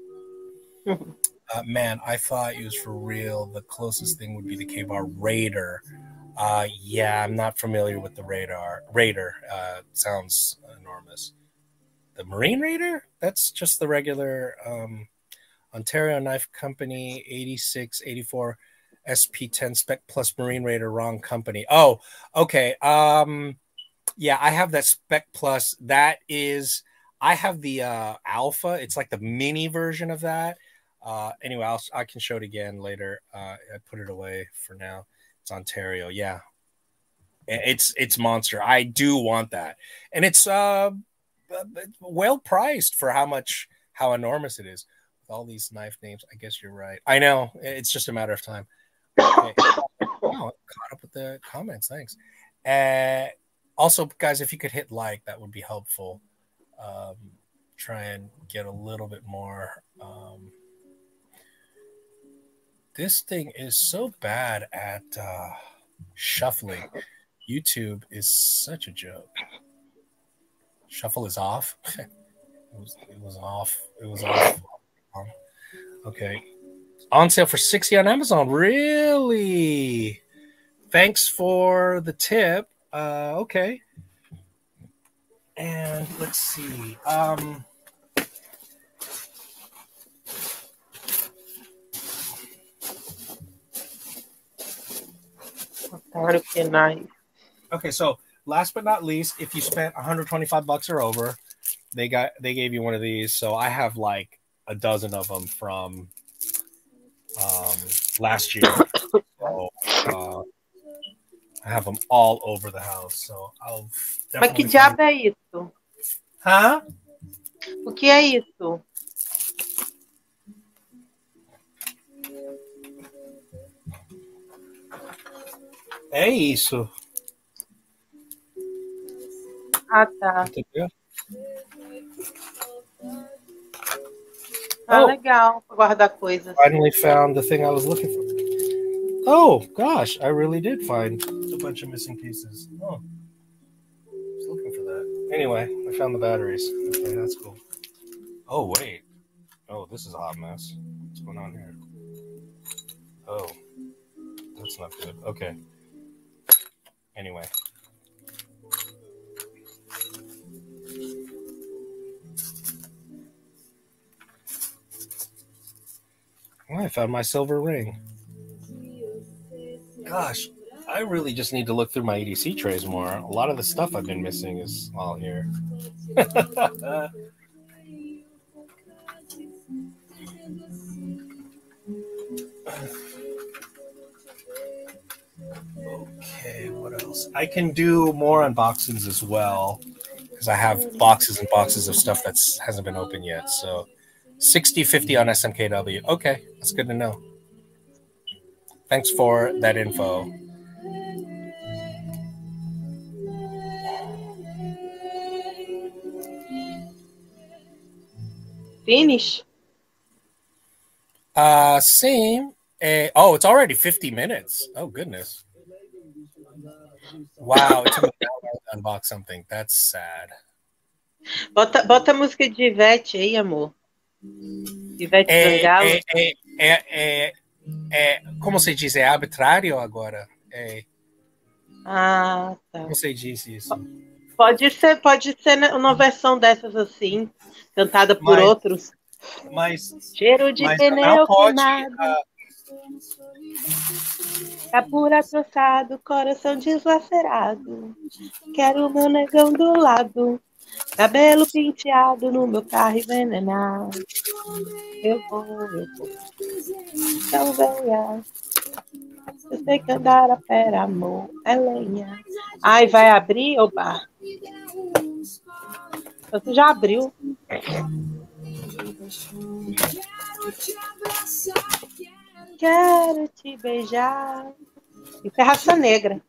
uh, man, I thought it was for real. The closest thing would be the K-Bar Raider. Uh, yeah, I'm not familiar with the radar. Raider uh, sounds enormous. The Marine Raider? That's just the regular um, Ontario Knife Company eighty-six eighty-four S P ten Spec Plus Marine Raider. Wrong company. Oh, okay. Um, yeah, I have that Spec Plus. That is, I have the uh, Alpha. It's like the mini version of that. Uh, anyway, I'll, I can show it again later. Uh, I put it away for now. It's Ontario. Yeah, it's it's monster. I do want that, and it's uh well priced for how much how enormous it is. With all these knife names, I guess you're right. I know it's just a matter of time. Okay. Wow, caught up with the comments. Thanks. Uh, also, guys, if you could hit like, that would be helpful. Um, try and get a little bit more. Um, This thing is so bad at uh, shuffling. YouTube is such a joke. Shuffle is off. it, was, it was off. It was off. Okay. On sale for sixty on Amazon. Really? Thanks for the tip. Uh, okay. And let's see. Um, Okay, so last but not least, if you spent one hundred twenty-five bucks or over, they got they gave you one of these. So I have like a dozen of them from um, last year. So, uh, I have them all over the house. So I'll. Mas que diabo é isso? Hã? O que é isso? É isso. Ah, tá. Entendeu? Ah, Oh. Legal, para guardar coisas. Finally found the thing I was looking for. Oh, gosh, I really did find a bunch of missing pieces. Oh, I was looking for that. Anyway, I found the batteries. Okay, that's cool. Oh, wait. Oh, this is a hot mess. What's going on here? Oh, that's not good. Okay. Anyway. Well, I found my silver ring. Gosh, I really just need to look through my E D C trays more. A lot of the stuff I've been missing is all here. Okay, what else? I can do more unboxings as well because I have boxes and boxes of stuff that hasn't been opened yet. So sixty fifty on S M K W. Okay, that's good to know. Thanks for that info. Finish? Uh, same. Uh, oh, it's already fifty minutes. Oh, goodness. Wow, it took me to unbox something. That's sad. Bota, bota a música de Ivete aí, amor. Ivete É, Zangalo. é, é, é, é, é, como se diz? É arbitrário agora? É, Ah, tá. como se diz isso? Pode ser, pode ser uma versão dessas assim, cantada por Mas- outros. Mas, Cheiro de mas pneu não pode. queimado, ah, capura troçado, coração deslacerado. Quero o meu negão do lado, cabelo penteado no meu carro envenenado. Eu vou, eu vou. Então venha. Eu sei que andar a pé, amor, é lenha. Ai, vai abrir, oba? Você já abriu. Quero te beijar. Isso é raça negra.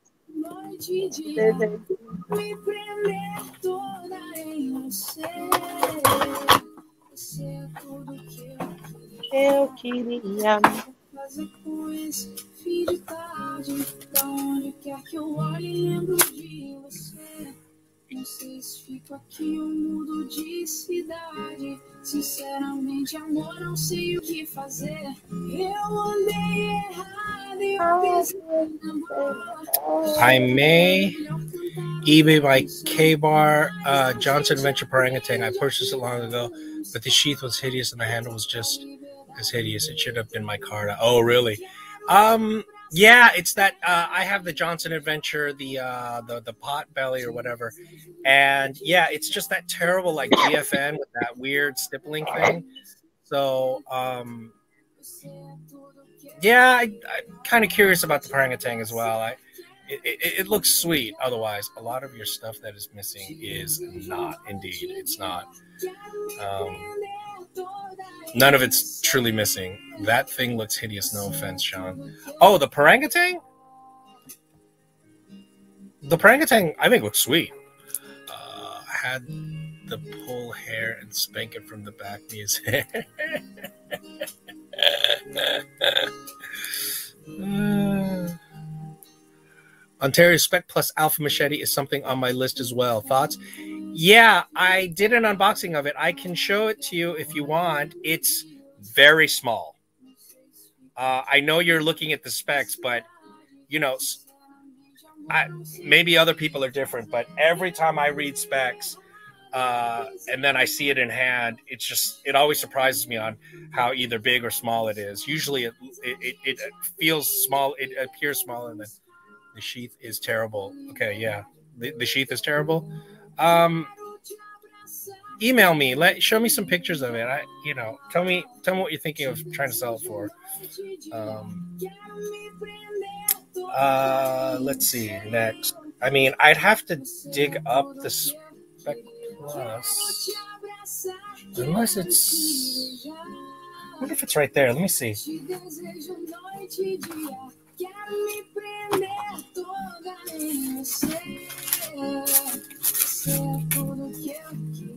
Eu queria casa com esse fim de tarde. Da onde quer que eu olhe, lembro de você. Não sei se fico aqui ou mudo de cidade. Sinceramente, amor, não sei o que fazer. Eu andei errado e eu pensei na bola. I may eBay my K-Bar uh, Johnson Adventure Orangutan. I purchased it long ago, but the sheath was hideous and the handle was just as hideous. It should have been my card. Oh, really? Um, yeah, it's that. Uh, I have the Johnson Adventure, the uh, the the pot belly or whatever, and yeah, it's just that terrible like G F N with that weird stippling thing. So, um, yeah, I, I'm kind of curious about the orangutan as well. I. It, it, it looks sweet. Otherwise, a lot of your stuff that is missing is not. Indeed, it's not. Um, none of it's truly missing. That thing looks hideous. No offense, Sean. Oh, the orangutan? The orangutan, I think, looks sweet. Uh, I had to pull hair and spank it from the back of his hair. uh, Ontario Spec Plus Alpha Machete is something on my list as well. Thoughts? Yeah, I did an unboxing of it. I can show it to you if you want. It's very small. Uh, I know you're looking at the specs, but, you know, I, maybe other people are different, but every time I read specs uh, and then I see it in hand, it's just, it always surprises me on how either big or small it is. Usually it, it, it, it feels small. It appears smaller than the sheath is terrible. Okay, yeah. The, the sheath is terrible. Um, email me. Let show me some pictures of it. I, you know, tell me, tell me what you're thinking of trying to sell it for. Um, uh, let's see. Next, I mean, I'd have to dig up the Spec Plus, unless it's. I wonder if it's right there. Let me see. Quero me prender toda em você. Você é tudo que eu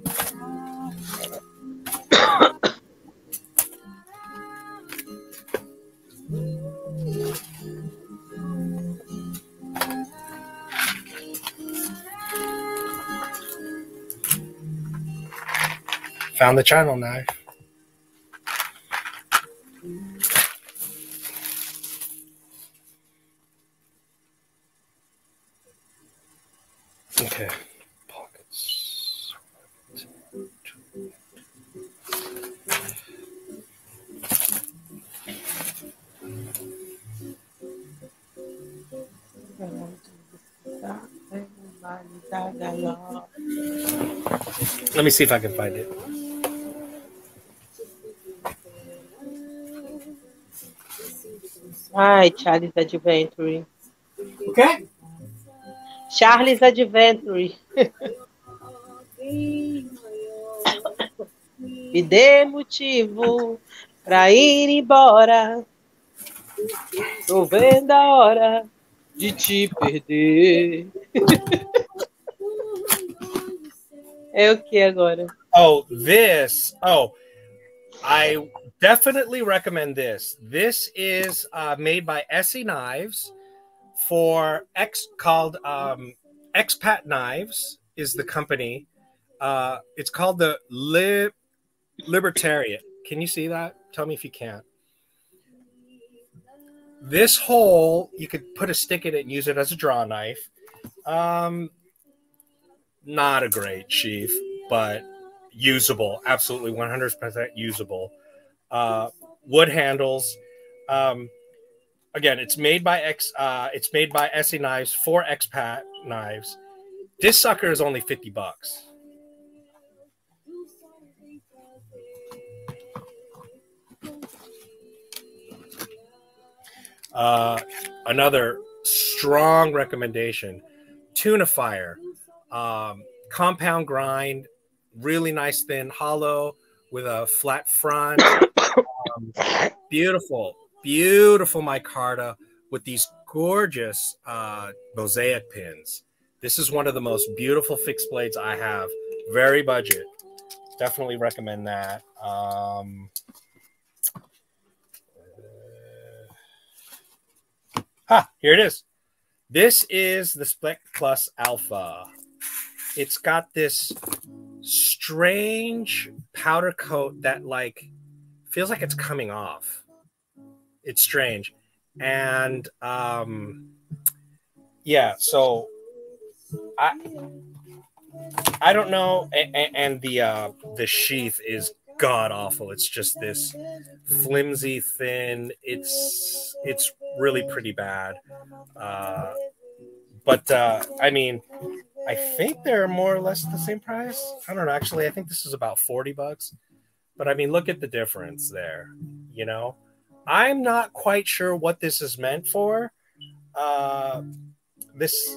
Found the channel knife. Okay, pockets. Let me see if I can find it. Ai, Charlie's Adventure. Okay. Charlie's Adventure. Me dê motivo pra ir embora. Tô vendo a hora de te perder. É o que agora? Oh, this. Oh, I definitely recommend this. This is uh, made by Essie Knives for X called um, Expat Knives is the company. Uh, it's called the Li Libertarian. Can you see that? Tell me if you can't. This hole, you could put a stick in it and use it as a draw knife. Um, not a great sheath, but usable. Absolutely one hundred percent usable. Uh, wood handles. Um, again, it's made by X. Uh, it's made by Essie Knives for Expat Knives. This sucker is only fifty bucks. Uh, another strong recommendation: Tuna Fire, um, compound grind, really nice thin hollow with a flat front. Um, beautiful, beautiful micarta with these gorgeous uh, mosaic pins. This is one of the most beautiful fixed blades I have. Very budget. Definitely recommend that. Um, uh, Ha, here it is. This is the Spec Plus Alpha. It's got this strange powder coat that like feels like it's coming off. It's strange. And um yeah, so I I don't know, and, and the uh the sheath is god awful. It's just this flimsy, thin. It's it's really pretty bad. Uh, but uh, I mean, I think they're more or less the same price. I don't know. Actually, I think this is about forty bucks. But I mean, look at the difference there. You know, I'm not quite sure what this is meant for. Uh, this.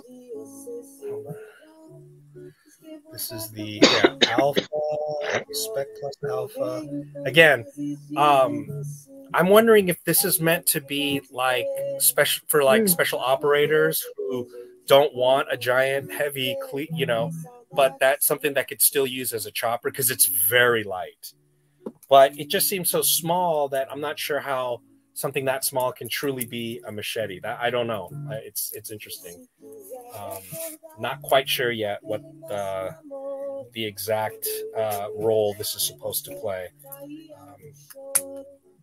This is the yeah, Alpha, Spec Plus Alpha. Again, um, I'm wondering if this is meant to be like special for like mm. special operators who don't want a giant, heavy, cle- you know, but that's something that could still use as a chopper because it's very light. But it just seems so small that I'm not sure how something that small can truly be a machete. That I don't know. It's it's interesting. Um, not quite sure yet what uh, the exact uh, role this is supposed to play. Um,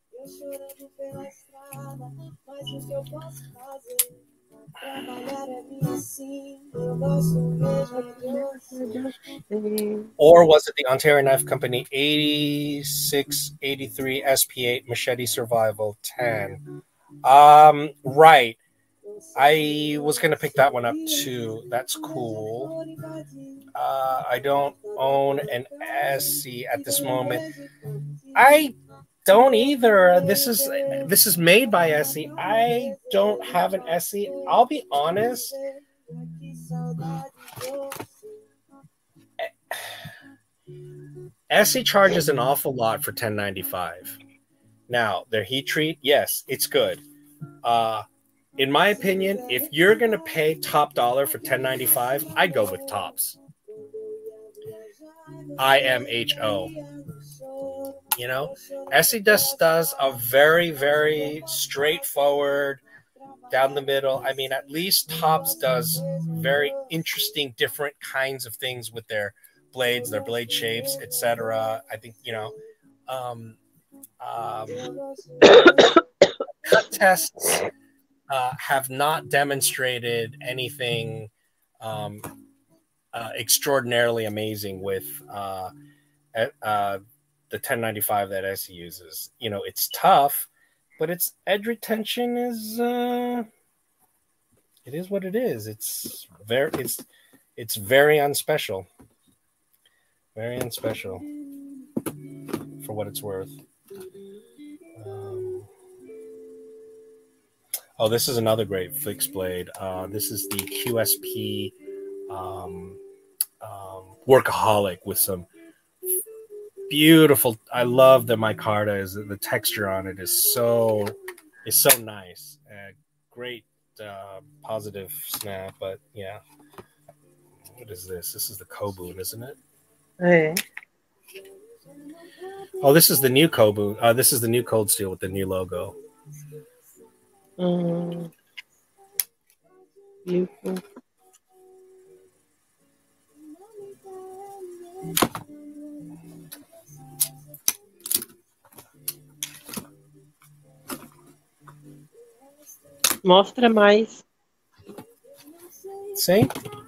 or was it the Ontario Knife Company eighty-six eighty-three S P eight Machete Survival ten? Um, right. I was going to pick that one up too. That's cool. Uh, I don't own an Essie at this moment. I don't either. This is this is made by Essie. I don't have an Essie. I'll be honest. Essie charges an awful lot for ten ninety-five. Now, their heat treat, yes, it's good. Uh, in my opinion, if you're going to pay top dollar for ten ninety-five, I'd go with Tops. I M H O. You know, Essie just does a very, very straightforward, down the middle. I mean, at least Tops does very interesting, different kinds of things with their blades, their blade shapes, et cetera. I think, you know, um, um, cut tests uh, have not demonstrated anything um, uh, extraordinarily amazing with uh, uh, the ten ninety-five that Essie uses. You know, it's tough, but its edge retention is uh, it is what it is. It's very it's it's very unspecial. Very unspecial for what it's worth. Um, oh, this is another great fixed blade. Uh, this is the Q S P um, um, Workaholic with some beautiful. I love the micarta. Is the texture on it is so is so nice. Uh, great uh, positive snap, but yeah. What is this? This is the Kobun, isn't it? Hey. Oh, this is the new Kobun. Uh, this is the new Cold Steel with the new logo. Mm. Beautiful. Mostra mais. See?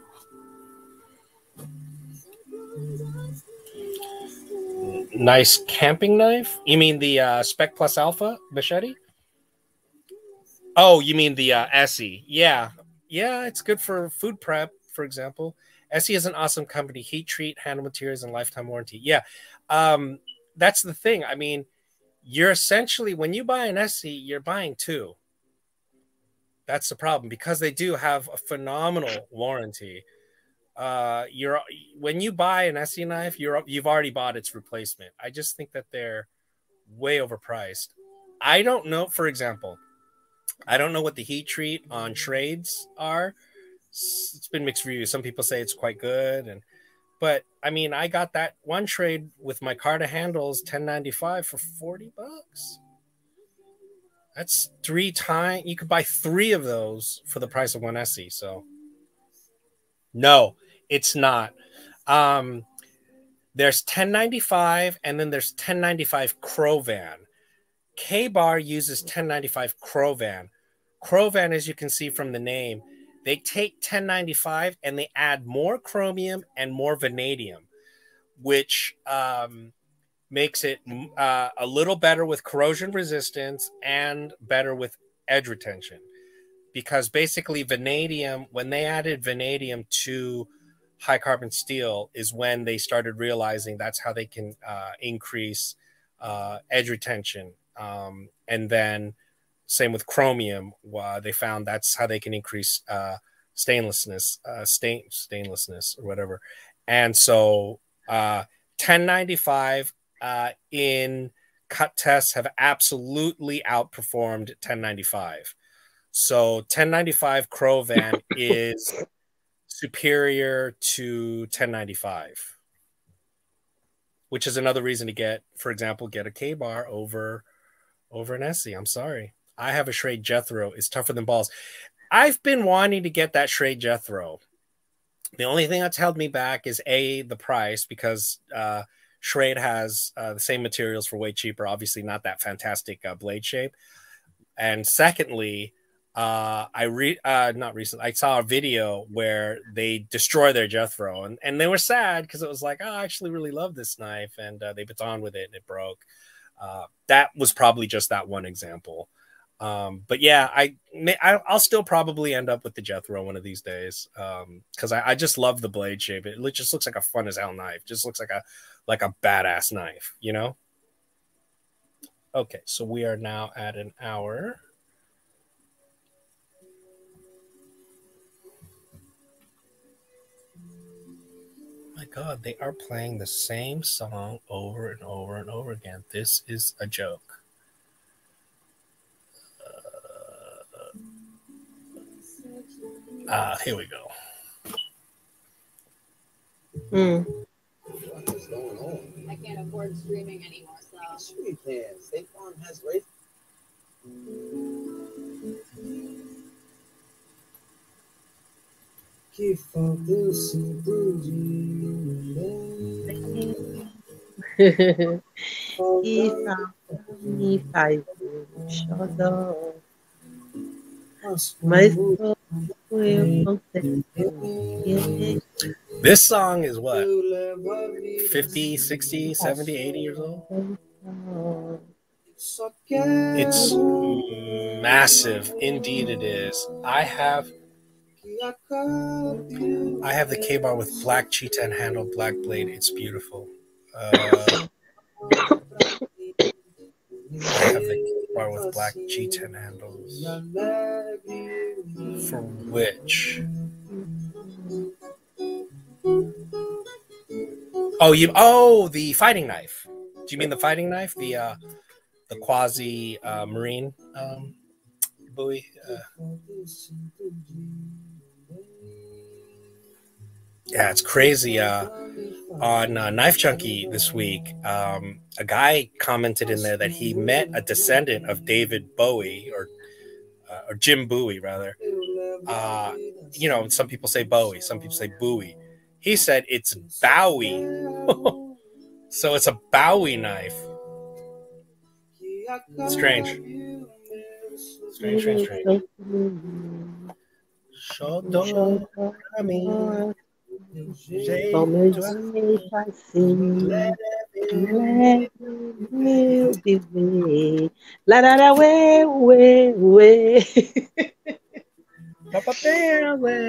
Nice camping knife? You mean the uh, Spec Plus Alpha machete? Oh, you mean the uh, Essie? Yeah. Yeah, it's good for food prep, for example. Essie is an awesome company. Heat treat, handle materials, and lifetime warranty. Yeah. Um, that's the thing. I mean, you're essentially, when you buy an Essie, you're buying two. That's the problem, because they do have a phenomenal warranty. Uh, you're when you buy an Essie knife, you're you've already bought its replacement. I just think that they're way overpriced. I don't know, for example, I don't know what the heat treat on trades are. It's been mixed reviews. Some people say it's quite good, and but I mean, I got that one trade with my micarta handles, ten ninety-five for forty bucks. That's three times. You could buy three of those for the price of one Essie. So, no, it's not. Um, there's ten ninety-five, and then there's ten ninety-five Crovan. K-Bar uses ten ninety-five Crovan. Crovan, as you can see from the name, they take ten ninety-five and they add more chromium and more vanadium, which um, makes it uh, a little better with corrosion resistance and better with edge retention. Because basically vanadium, when they added vanadium to high carbon steel, is when they started realizing that's how they can uh, increase uh, edge retention. Um, and then same with chromium, uh, they found that's how they can increase uh, stainlessness, uh, stain, stainlessness or whatever. And so uh, ten ninety-five uh, in cut tests have absolutely outperformed ten ninety-five. So ten ninety-five Crovan is superior to ten ninety-five, which is another reason to get, for example, get a K-Bar over over an Essie. I'm sorry. I have a Schrade Jethro. It's tougher than balls. I've been wanting to get that Schrade Jethro. The only thing that's held me back is A, the price, because uh, Schrade has uh, the same materials for way cheaper. Obviously not that fantastic uh, blade shape. And secondly, uh, I re uh, not recently, I saw a video where they destroy their Jethro, and, and they were sad because it was like, oh, I actually really love this knife. And uh, they batoned with it and it broke. Uh, that was probably just that one example. Um, but yeah, I, I, I'll still probably end up with the Jethro one of these days. Um, cause I, I just love the blade shape. It just looks like a fun as hell knife. It just looks like a, like a badass knife, you know? Okay. So we are now at an hour. My God, they are playing the same song over and over and over again. This is a joke. Uh, uh, here we go. Mm. What's going on? I can't afford streaming anymore, so. Sure you can. State Farm has rates. Que falta eu sinto de Que falta me faz um xodó. Mas eu consigo. This song is what? fifty, sixty, seventy, eighty years old? It's massive. Indeed it is. I have I have the K-Bar with black cheetah and handle, black blade. It's beautiful. Uh, I have the K-Bar with black G ten handles. For which? Oh, you. Oh, the fighting knife. Do you mean the fighting knife? The uh, the quasi uh, marine um, buoy. Uh, Yeah, it's crazy. Uh, on uh, Knife Junkie this week, um, a guy commented in there that he met a descendant of David Bowie, or uh, or Jim Bowie, rather. Uh, you know, some people say Bowie, some people say Bowie. He said it's Bowie. So it's a Bowie knife. Strange. Strange, strange, strange. Shodo caminho. Com meu jeito assim, leve o meu viver. Larara, ué, ué, ué. Papapé, ué,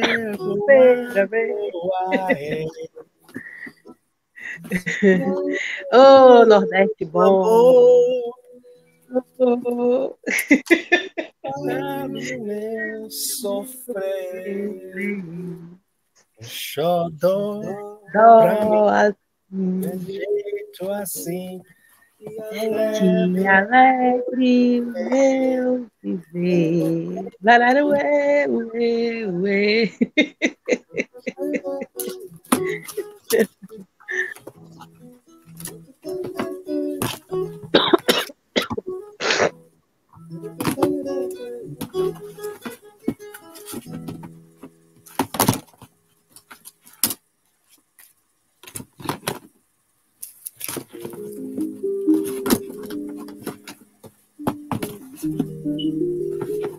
oh, Nordeste bom. Oh. Sofrer. Xodó, Dó, de jeito assim, que alegre o meu viver. Larara, ué, ué, ué.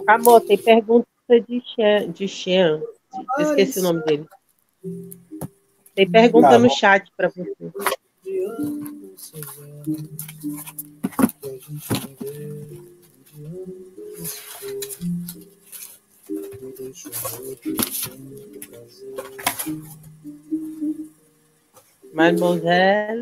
Amor, tem pergunta de Xan, de Xan. Eu esqueci o nome dele. Tem pergunta Tá no bom. chat para você. Mademoiselle.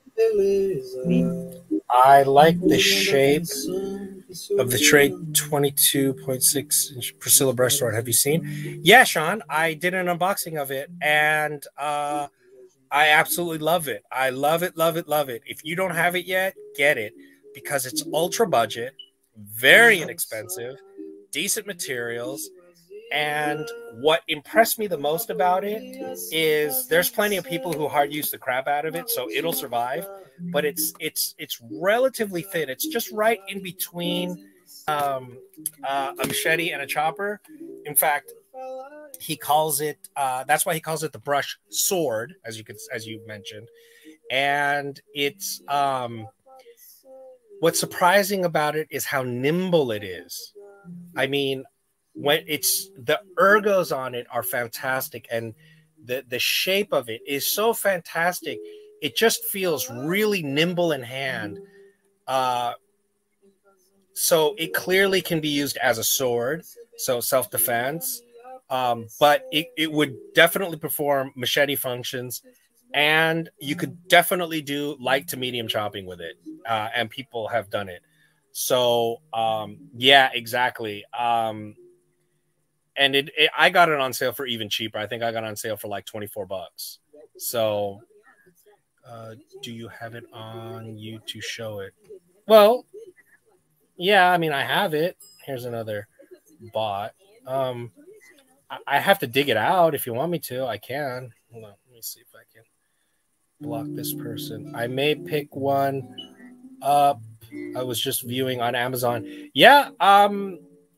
I like the shape of the trade twenty-two point six inch Priscilla brush sword. Have you seen? Yeah, Sean, I did an unboxing of it, and uh, I absolutely love it. I love it, love it, love it. If you don't have it yet, get it, because it's ultra budget, very inexpensive, decent materials. And what impressed me the most about it is there's plenty of people who hard use the crap out of it, so it'll survive. But it's it's it's relatively thin. It's just right in between um, uh, a machete and a chopper. In fact, he calls it. Uh, that's why he calls it the brush sword, as you could as you mentioned. And it's um, what's surprising about it is how nimble it is. I mean, when it's the ergos on it are fantastic, and the the shape of it is so fantastic. It just feels really nimble in hand. Uh, so it clearly can be used as a sword, so self-defense. Um, but it, it would definitely perform machete functions, and you could definitely do light to medium chopping with it. Uh, and people have done it. So um, yeah, exactly. Um, And it, it, I got it on sale for even cheaper. I think I got it on sale for like twenty-four bucks. So, uh, do you have it on you to show it? Well, yeah, I mean, I have it. Here's another bot. Um, I, I have to dig it out. If you want me to, I can. Hold on. Let me see if I can block this person. I may pick one up. I was just viewing on Amazon. Yeah, um...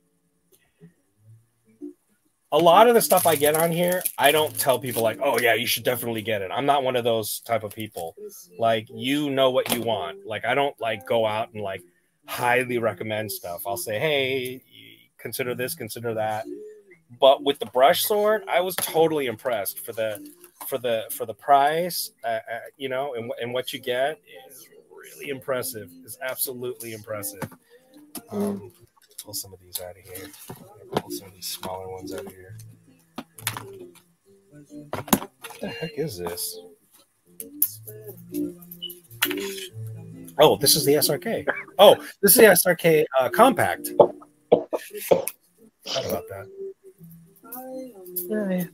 a lot of the stuff I get on here, I don't tell people like, oh, yeah, you should definitely get it. I'm not one of those type of people. Like, you know what you want. Like, I don't, like, go out and, like, highly recommend stuff. I'll say, hey, consider this, consider that. But with the brush sword, I was totally impressed for the for the, for the price, uh, uh, you know, and, and what you get is really impressive. It's absolutely impressive. Um, pull some of these out of here. Pull some of these smaller ones out of here. What the heck is this? Oh, this is the S R K. Oh, this is the S R K uh, compact. Thought about that. Ah, é.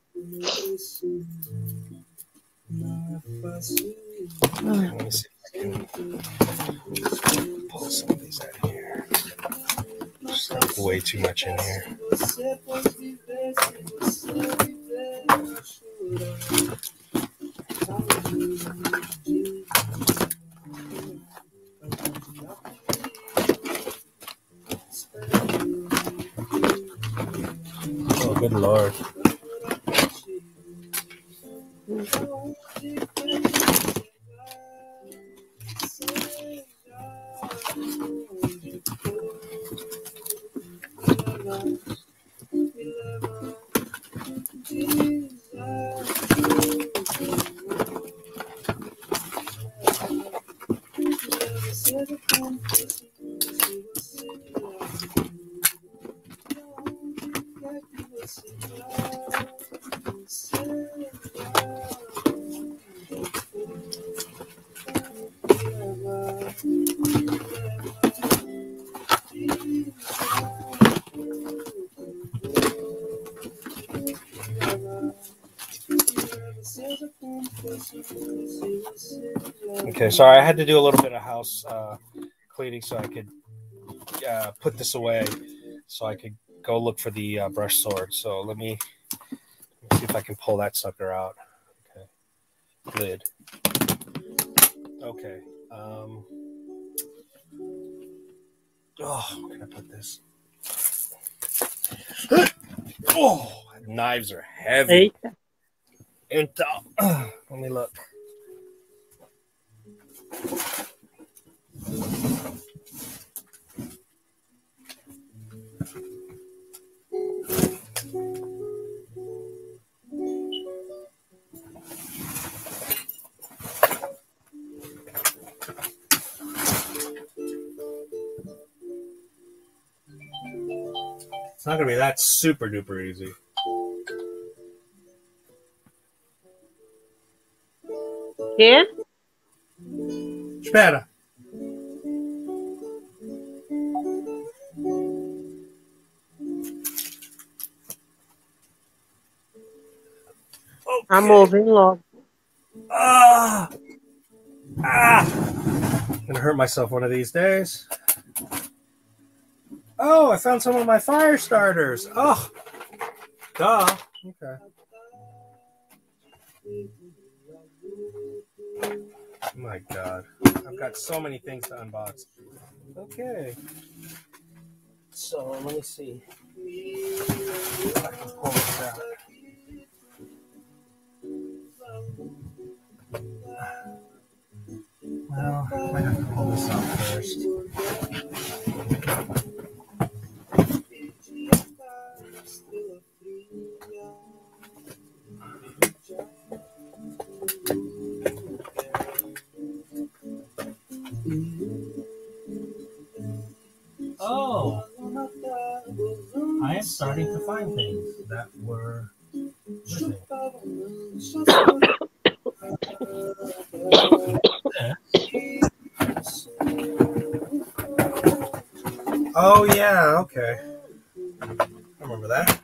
Let me see if I can pull some of these out of here. There's like way too much in here. Oh, good Lord. Okay, sorry, I had to do a little bit of house uh, cleaning so I could uh, put this away, so I could go look for the uh, brush sword. So let me, let me see if I can pull that sucker out. Okay, lid. Okay. Um, oh, where can I put this? Oh, knives are heavy. Eita. Então, uh, let me look. not going to be that super duper easy. Yeah? Espera. Okay. I'm moving low. Ah! Ah! I'm going to hurt myself one of these days. Oh, I found some of my fire starters. Oh, duh. Okay. Oh my God. I've got so many things to unbox. Okay. So let me see if I can pull this out. Well, I might have to pull this out first. Oh, I am starting to find things that were missing. Oh, yeah, okay. I remember that.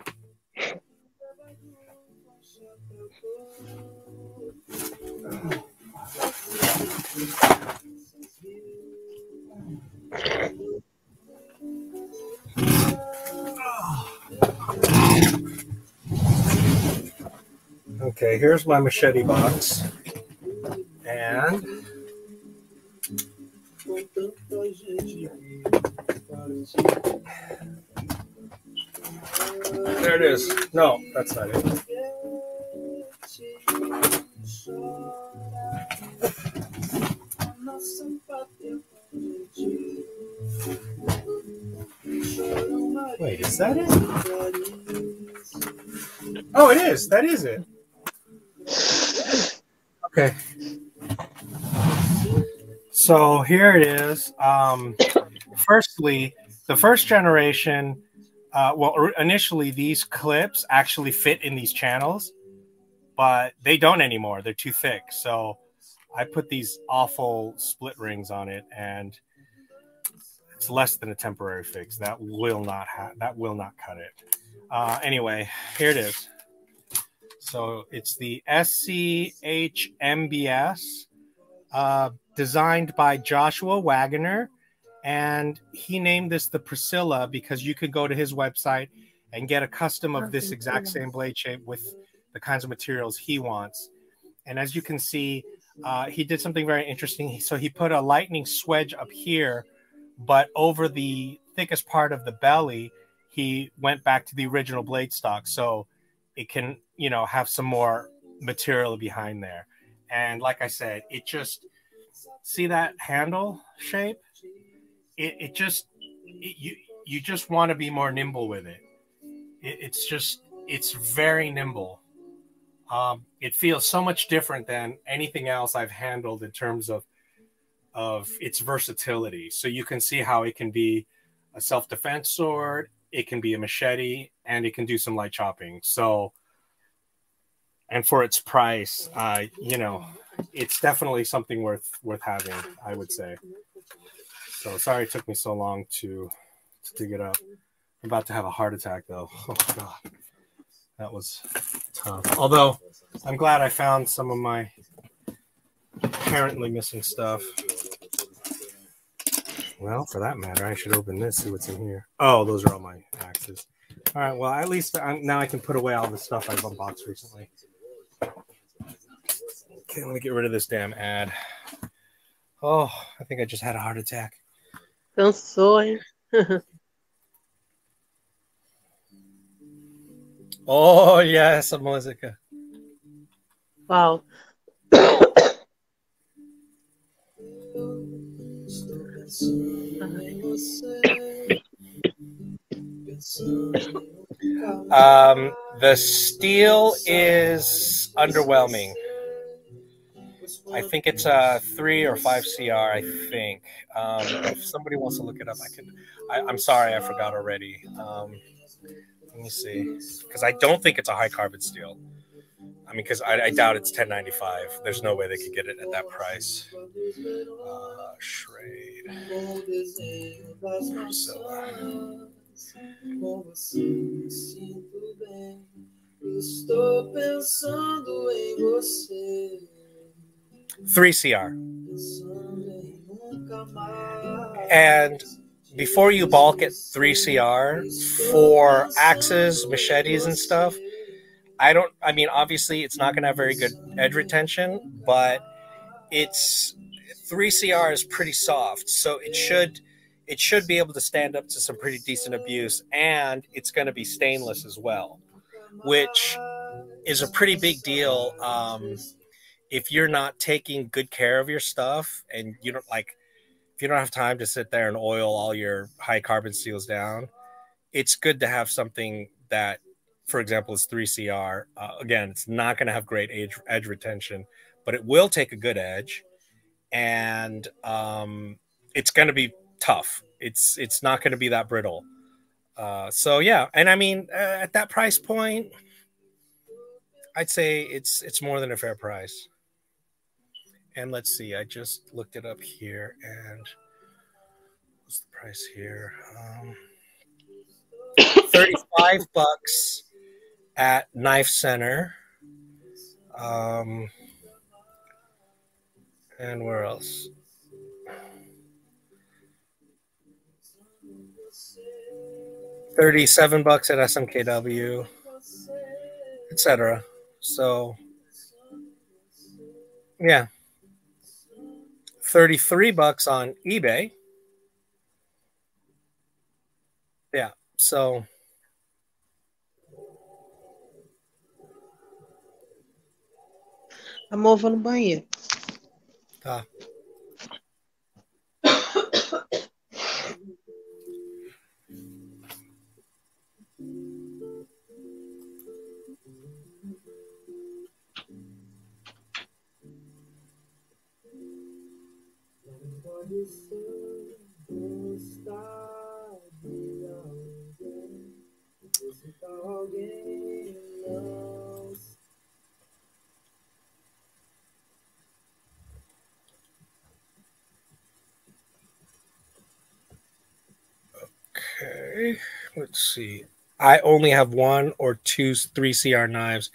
Okay, here's my Machete box. And there it is. No, that's not it. Wait, is that it? Oh, it is. That is it. Okay. So here it is. Um, firstly, the first generation, uh, well, initially these clips actually fit in these channels, but they don't anymore. They're too thick. So I put these awful split rings on it, and it's less than a temporary fix. That will not have. That will not cut it. Uh, anyway, here it is. So it's the S C H M B S, uh, designed by Joshua Wagoner, and he named this the Priscilla because you could go to his website and get a custom of this exact same blade shape with the kinds of materials he wants. And as you can see, uh, he did something very interesting. So he put a lightning swedge up here, but over the thickest part of the belly, he went back to the original blade stock. So it can, you know, have some more material behind there. And like I said, it just, see that handle shape? It, it just, it, you, you just want to be more nimble with it. it. It's just, it's very nimble. Um, it feels so much different than anything else I've handled in terms of, of its versatility. So you can see how it can be a self-defense sword, it can be a machete, and it can do some light chopping. So, and for its price, uh, you know, it's definitely something worth worth having, I would say. So sorry it took me so long to, to dig it up. I'm about to have a heart attack, though. Oh, God. That was tough. Although, I'm glad I found some of my apparently missing stuff. Well, for that matter, I should open this, see what's in here. Oh, those are all my axes. All right, well, at least I'm, now I can put away all the stuff I've unboxed recently. Okay, let me get rid of this damn ad. Oh, I think I just had a heart attack. Cansou, hein? Oh, yeah, essa música. Wow. Um, the steel is underwhelming. I think it's a three or five C R, I think. Um, if somebody wants to look it up, I could. I, I'm sorry, I forgot already. Um, Let me see, because I don't think it's a high carbon steel. I mean, because I, I doubt it's ten ninety-five. There's no way they could get it at that price. Uh, Schrade. So, three C R. And before you balk at three C R for axes, machetes, and stuff, I don't, I mean, obviously it's not going to have very good edge retention, but it's, three C R is pretty soft. So it should, it should be able to stand up to some pretty decent abuse, and it's going to be stainless as well, which is a pretty big deal. Um, if you're not taking good care of your stuff, and you don't like, if you don't have time to sit there and oil all your high carbon steels down, it's good to have something that, for example, is three C R. Uh, again, it's not going to have great edge, edge retention, but it will take a good edge, and um, it's going to be tough. It's it's not going to be that brittle. Uh, so yeah, and I mean, uh, at that price point, I'd say it's it's more than a fair price. And let's see, I just looked it up here, and what's the price here? Um, thirty-five bucks at Knife Center. Um, and where else? thirty-seven bucks at S M K W, et cetera. So, yeah. thirty-three bucks on eBay. Yeah, so Amor, vou no banheiro. tá. Okay, let's see. I only have one or two three C R knives.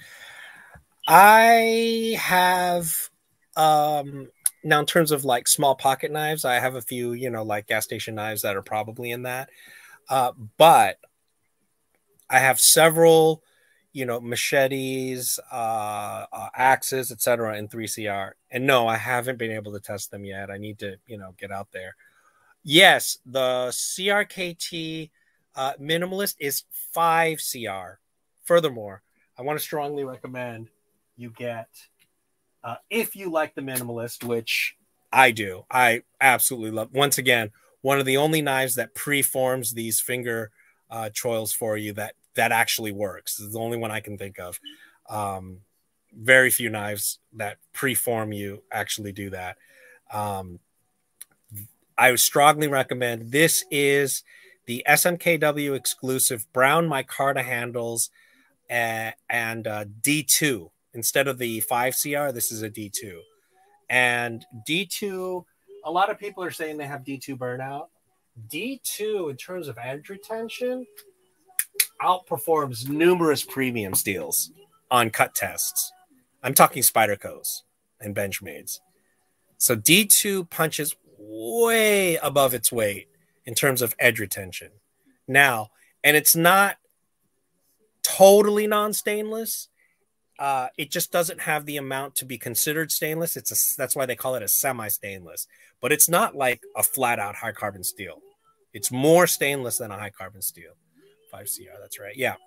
I have um now in terms of like small pocket knives, I have a few, you know, like gas station knives that are probably in that. Uh, but I have several, you know, machetes, uh, uh axes, et cetera in three C R. And no, I haven't been able to test them yet. I need to, you know, get out there. Yes, the C R K T uh, minimalist is five C R. Furthermore, I want to strongly recommend you get, uh, if you like the minimalist, which I do, I absolutely love. Once again, one of the only knives that preforms these finger uh, choils for you that that actually works. It's the only one I can think of. Um, very few knives that preform you actually do that. Um, I would strongly recommend. This is the S M K W exclusive brown micarta handles uh, and uh, D two. Instead of the five C R, this is a D two. And D two, a lot of people are saying they have D two burnout. D two, in terms of edge retention, outperforms numerous premium steels on cut tests. I'm talking Spyderco's and Benchmades. So D two punches way above its weight in terms of edge retention. Now, and it's not totally non-stainless. Uh, it just doesn't have the amount to be considered stainless. It's a, that's why they call it a semi-stainless. But it's not like a flat-out high-carbon steel. It's more stainless than a high-carbon steel. five C R, that's right. Yeah.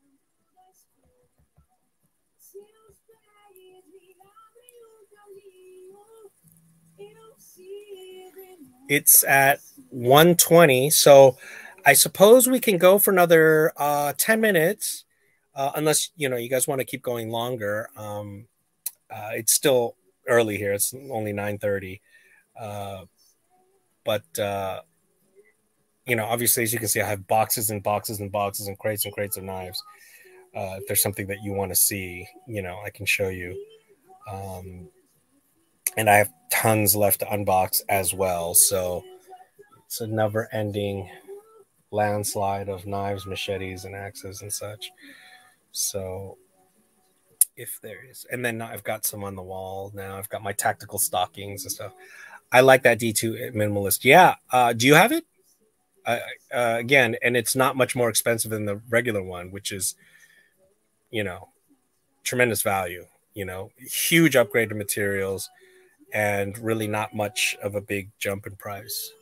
It's at one twenty, so I suppose we can go for another uh, ten minutes, uh, unless, you know, you guys want to keep going longer. Um, uh, it's still early here. It's only nine thirty. Uh, but, uh, you know, obviously, as you can see, I have boxes and boxes and boxes and crates and crates of knives. Uh, if there's something that you want to see, you know, I can show you. Um, and I have tons left to unbox as well. So it's a never-ending landslide of knives, machetes, and axes and such. So if there is, and then I've got some on the wall now. I've got my tactical stockings and stuff. I like that D two minimalist. Yeah. Uh, do you have it? Uh, uh, again, and it's not much more expensive than the regular one, which is, you know, tremendous value, you know, huge upgrade to materials and really not much of a big jump in price.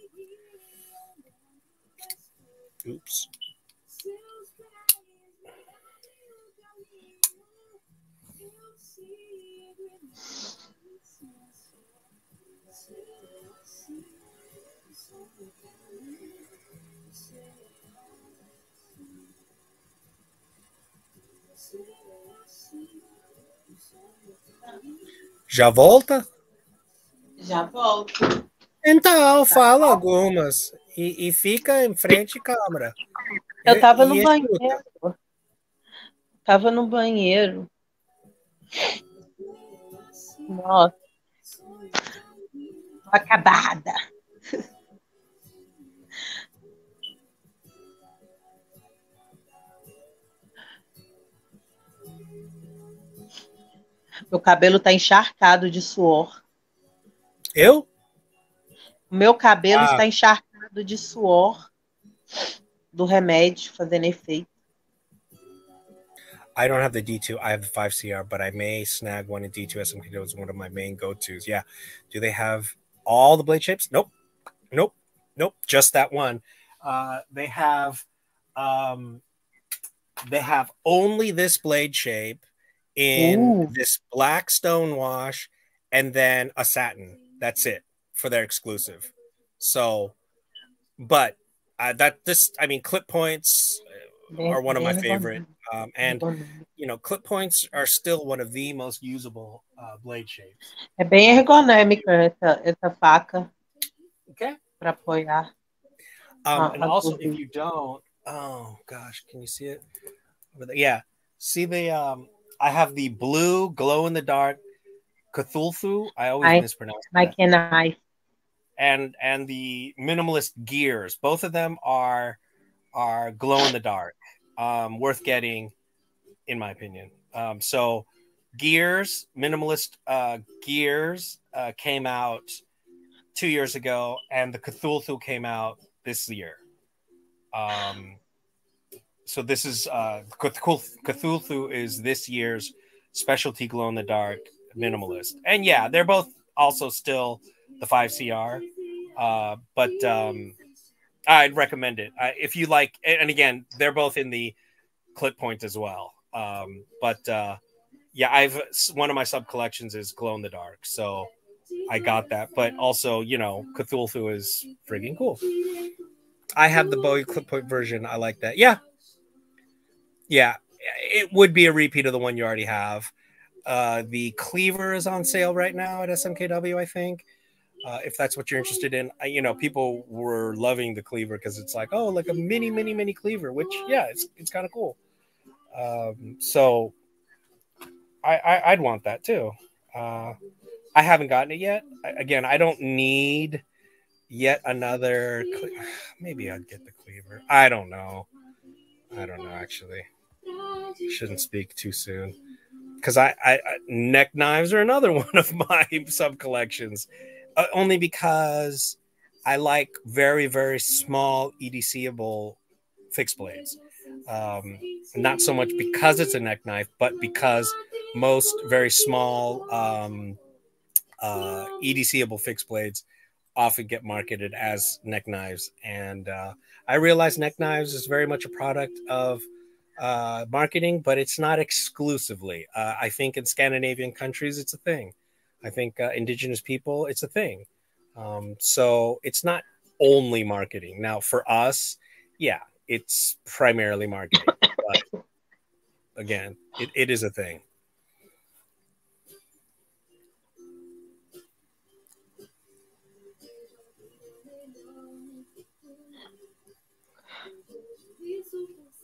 Oops. Já volta? Já volto. Então, fala algumas e, e fica em frente à câmera. Eu tava e, no e banheiro. Tava no banheiro. Nossa. Tô acabada. Meu cabelo tá encharcado de suor. Eu? O meu cabelo Ah. está encharcado de suor do remédio fazendo efeito. I don't have the D two. I have the five C R, but I may snag one in D two. S M K W is one of my main go-tos. Yeah. Do they have all the blade shapes? Nope. Nope. Nope. Just that one. Uh, they have um, they have only this blade shape in Ooh. this black stone wash and then a satin. That's it for their exclusive. So, but uh, that this, I mean, clip points are one of my favorite. Um, and, you know, clip points are still one of the most usable uh, blade shapes. É bem ergonômica essa, essa faca. Okay. Para apoiar. Um, uh, and also, if you don't, oh gosh, can you see it? Yeah. See the, um, I have the blue glow in the dark Cthulhu. I always I, mispronounce that. I can And, and the minimalist gears. Both of them are, are glow in the dark. Um, worth getting, in my opinion. Um, so gears, minimalist uh, gears uh, came out two years ago, and the Cthulhu came out this year. Um, so this is uh, Cthulhu is this year's specialty glow in the dark minimalist, and yeah, they're both also still the five C R, uh, but um, I'd recommend it uh, if you like. And again, they're both in the clip point as well. Um, but uh, yeah, I've one of my sub collections is glow in the dark, so I got that. But also, you know, Cthulhu is freaking cool. I have the Bowie clip point version. I like that. Yeah, yeah, it would be a repeat of the one you already have. Uh, the cleaver is on sale right now at S M K W, I think. Uh, if that's what you're interested in, I, you know, people were loving the cleaver because it's like, oh, like a mini, mini, mini cleaver, which yeah, it's it's kind of cool. Um, so I, I I'd want that too. Uh, I haven't gotten it yet. I, again, I don't need yet another. Cle- Maybe I'd get the cleaver. I don't know. I don't know actually. Shouldn't speak too soon because I, I, I neck knives are another one of my sub collections. Uh, only because I like very, very small EDCable fixed blades. Um, not so much because it's a neck knife, but because most very small um, uh, EDCable fixed blades often get marketed as neck knives. And uh, I realize neck knives is very much a product of uh, marketing, but it's not exclusively. Uh, I think in Scandinavian countries, it's a thing. I think uh, indigenous people, it's a thing. Um, so it's not only marketing. Now, for us, yeah, it's primarily marketing. But again, it, it is a thing.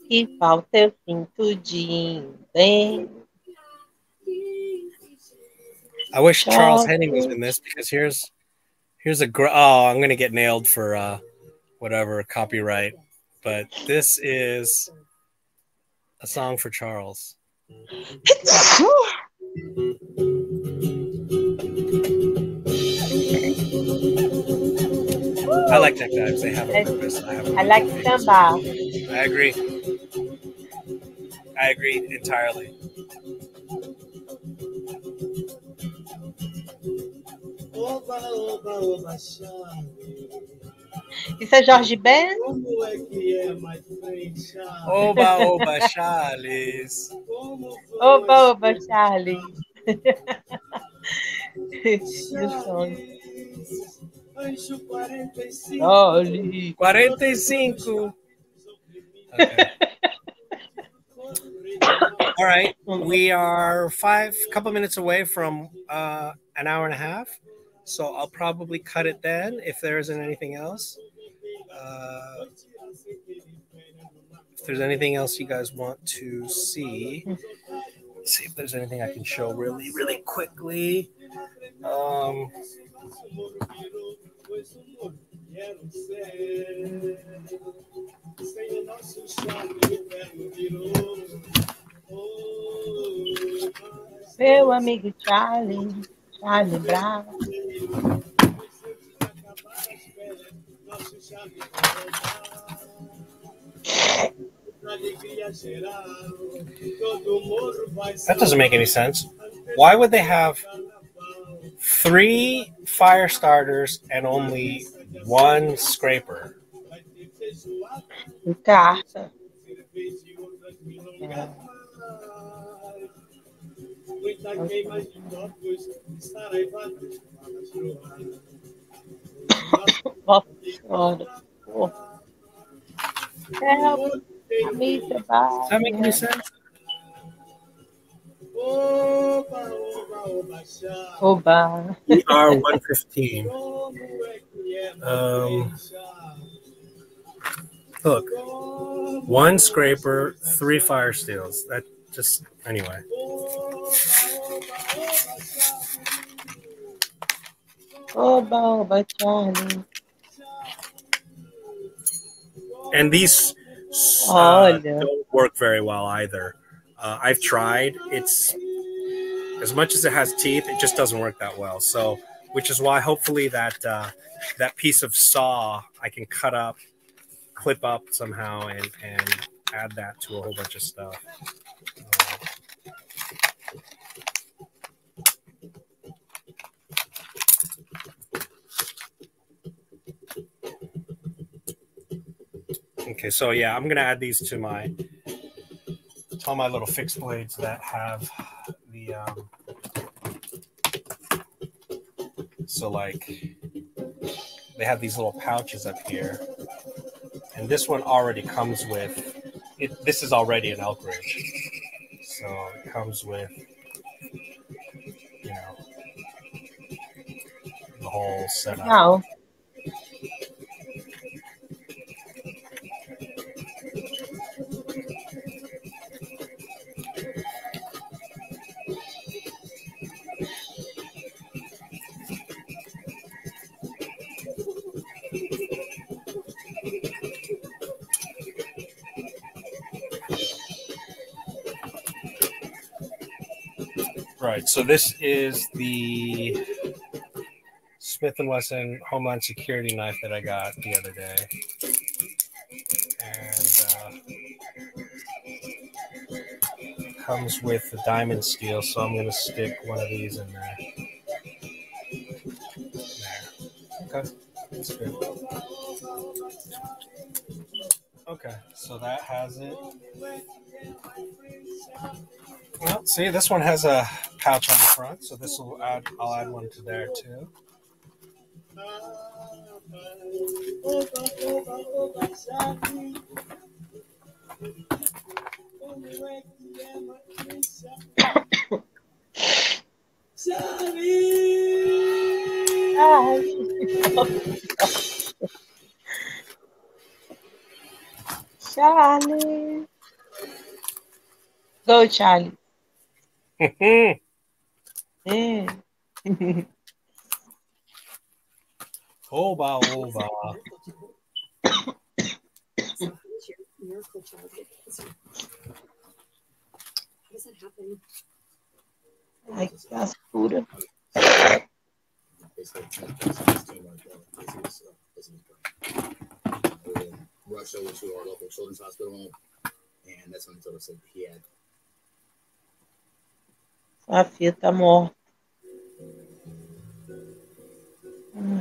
que falta eu sinto de bem. I wish Charles Henning was in this because here's here's a gr- oh I'm gonna get nailed for uh, whatever copyright, but this is a song for Charles. I like that vibes. They have a purpose. I, have a I like samba. I agree. I agree entirely. Oba, oba, oba, chave. Isso é Jorge Ben? Como é que é, my friend, chave? Oba, oba, Charles. Oba, oba, Charlie. You song. Anjo quarenta e cinco. Charlie. quarenta e cinco. Okay. All right, we are five couple minutes away from uh, an hour and a half, so I'll probably cut it then if there isn't anything else. Uh, if there's anything else you guys want to see, let's see if there's anything I can show really, really quickly. Um, Meu amigo Charlie, Charlie Brown. That doesn't make any sense. Why would they have three fire starters and only one scraper? Carta. É. Nossa senhora. Pô. Help. I need to buy. Does that make any sense? Oba. We are one fifteen. Um, look, one scraper, three fire steels. That just, anyway. Oba, oba, Charlie. And these uh, Olha. don't work very well either. Uh, I've tried. It's as much as it has teeth, it just doesn't work that well. So, which is why hopefully that uh, that piece of saw I can cut up, clip up somehow, and and add that to a whole bunch of stuff. Okay, so yeah, I'm gonna add these to my to all my little fixed blades that have the um, so like they have these little pouches up here, and this one already comes with it. This is already an elk ridge, so it comes with you know the whole setup. Não. Right, so this is the Smith and Wesson Homeland Security knife that I got the other day, and uh, comes with the diamond steel. So I'm going to stick one of these in there. There. Okay, that's good. Okay, so that has it. Well, see, this one has a pouch on the front, so this will add. I'll add one to there too. Charlie. Go, Charlie. Hmm. Yeah. Oba, oba. Miracle child get cancer. How does that happen? Like that's food. Rushed over to our local children's hospital, and that's when they told us that he had. Sua filha tá morta. Hum.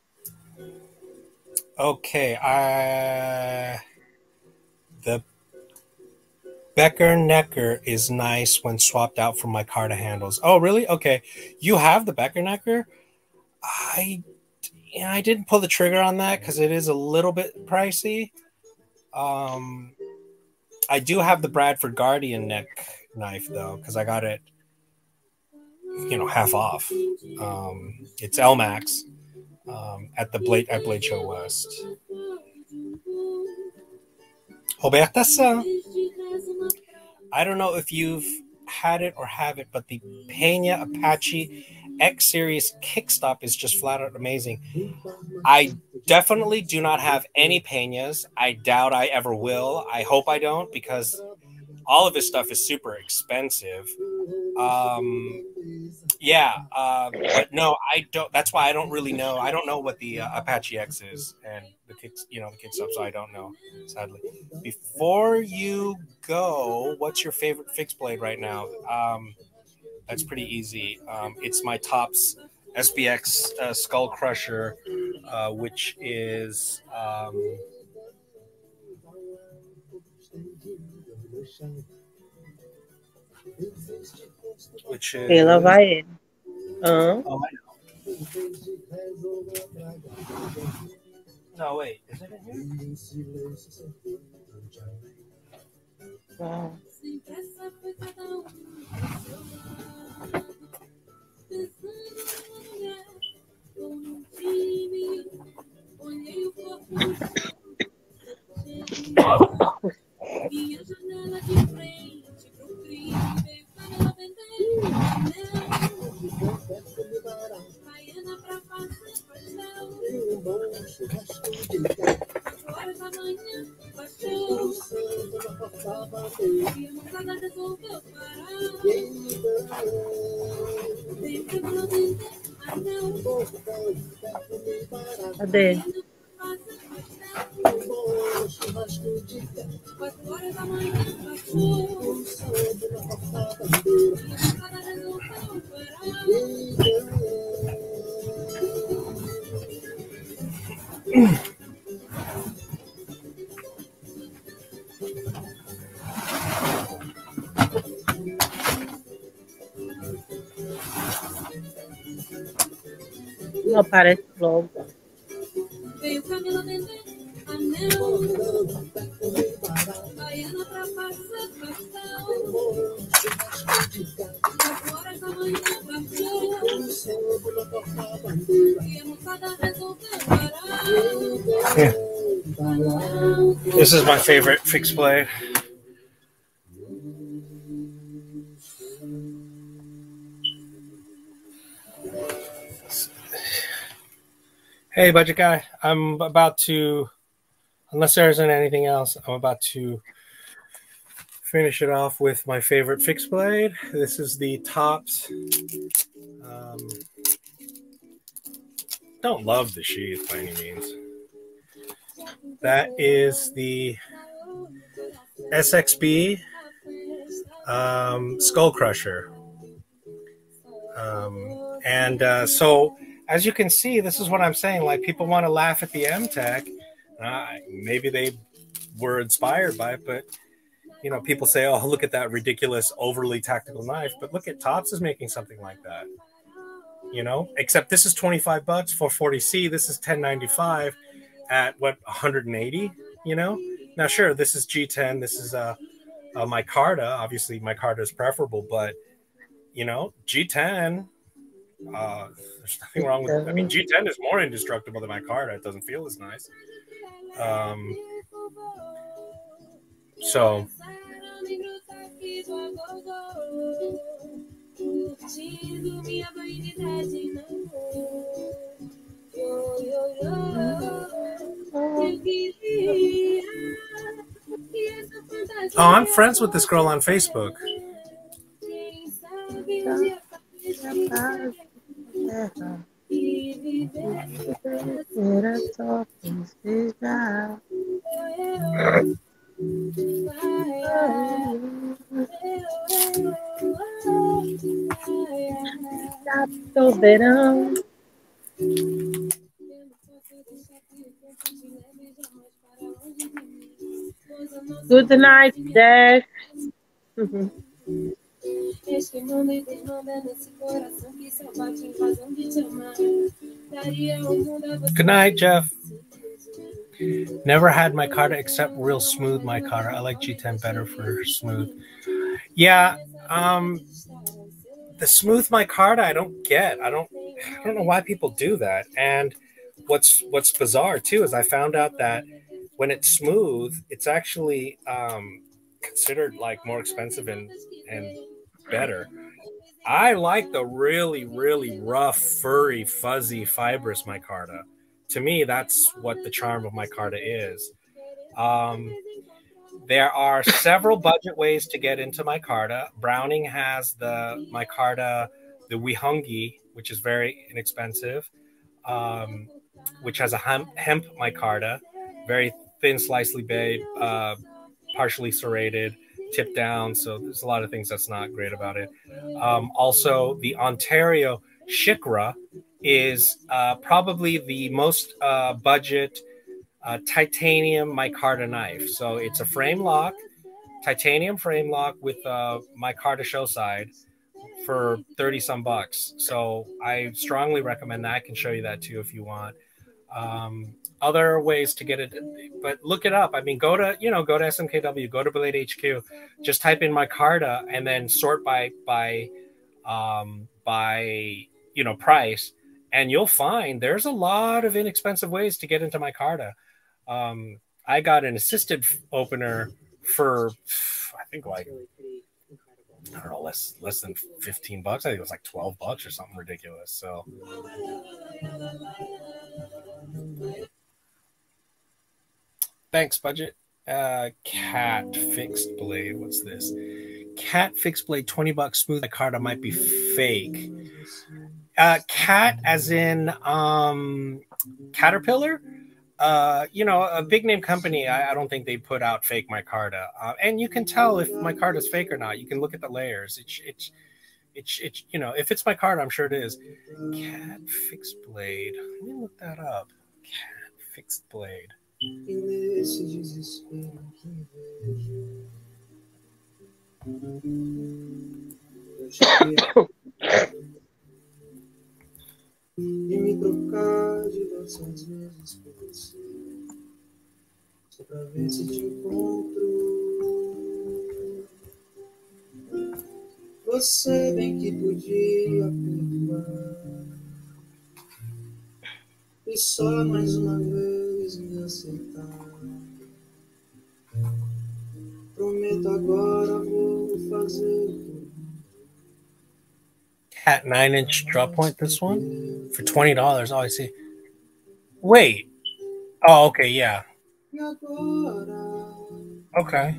Okay, I the Becker Necker is nice when swapped out from my Carta handles. Oh, really? Okay, you have the Becker Necker. I yeah, I didn't pull the trigger on that because it is a little bit pricey. Um, I do have the Bradford Guardian neck knife though because I got it, you know, half off. Um, it's L Max um, at the Blade at Blade Show West. Roberta, I don't know if you've had it or have it, but the Peña Apache X Series kickstop is just flat out amazing. I definitely do not have any Peñas. I doubt I ever will. I hope I don't because all of his stuff is super expensive. Um, yeah, uh, but no, I don't. That's why I don't really know. I don't know what the uh, Apache X is and the kicks, you know, the kickstop. So I don't know, sadly. Before you go, what's your favorite fixed blade right now? Um, that's pretty easy. Um, it's my Tops S B X uh, Skull Crusher, uh, which is um, which is. Ela vai ele. Hã? Oh, I know. No, wait. Is it in here? Wow. Cadê? Não aparece logo. Veio Camila vender anel, Mariana pra fazer pastel. Quatro horas da manhã bateu, e a moçada resolveu parar. This is my favorite fixed blade. Hey, budget guy. I'm about to, unless there isn't anything else, I'm about to finish it off with my favorite fixed blade. This is the Tops. Um, don't love the sheath by any means. That is the S X B um, Skull Crusher. Um, and uh, so, as you can see, this is what I'm saying. Like, people want to laugh at the M TEC. Uh, maybe they were inspired by it, but, you know, people say, oh, look at that ridiculous, overly tactical knife. But look at Tops is making something like that. You know, except this is twenty-five bucks for forty C. This is ten ninety-five at, what, one hundred eighty, you know? Now, sure, this is G ten. This is uh, uh, my Carta. Obviously, my Carta is preferable, but, you know, G ten... Uh, there's nothing wrong with it. I mean, G ten is more indestructible than my Carta. It doesn't feel as nice. Um, so, Oh, I'm friends with this girl on Facebook. Good night, Dad. Good night, Jeff. Never had micarta except real smooth micarta. I like G ten better for smooth. Yeah, um, the smooth micarta I don't get. I don't. I don't know why people do that. And what's what's bizarre too is I found out that when it's smooth, it's actually um, considered like more expensive and and better. I like the really, really rough, furry, fuzzy, fibrous micarta. To me, that's what the charm of micarta is. Um, there are several budget ways to get into micarta. Browning has the micarta, the Wihongi, which is very inexpensive, um, which has a hemp, hemp micarta, very thin, slicely made, uh, partially serrated, tipped down. So there's a lot of things that's not great about it. Um, also, the Ontario Shikra is uh, probably the most uh, budget uh, titanium micarta knife. So it's a frame lock, titanium frame lock with a micarta show side for thirty some bucks. So I strongly recommend that. I can show you that too if you want. Um, other ways to get it, but look it up. I mean, go to, you know, go to S M K W, go to Blade H Q, just type in micarta and then sort by, by, um, by, you know, price. And you'll find there's a lot of inexpensive ways to get into micarta. Um, I got an assisted opener for, I think like, I don't know, less less than fifteen bucks. I think it was like twelve bucks or something ridiculous. So thanks, budget. Uh, Cat Fixed Blade. What's this? Cat Fixed Blade, twenty bucks. Smooth micarta might be fake. Uh, cat as in um, Caterpillar. Uh, you know, a big name company, I, I don't think they put out fake micarta. Uh, and you can tell if micarta is fake or not. You can look at the layers. It's, it's, it's, it's, you know, if it's micarta, I'm sure it is. Cat Fixed Blade. Let me look that up. Cat Fixed Blade. E me trocar diversas vezes por você, só pra ver se te encontro. Você bem que podia perdoar e só mais uma vez me aceitar. Prometo agora vou fazer. Cat nine inch drop point, this one for twenty dollars. Oh, I see. Wait. Oh, okay, yeah. Okay.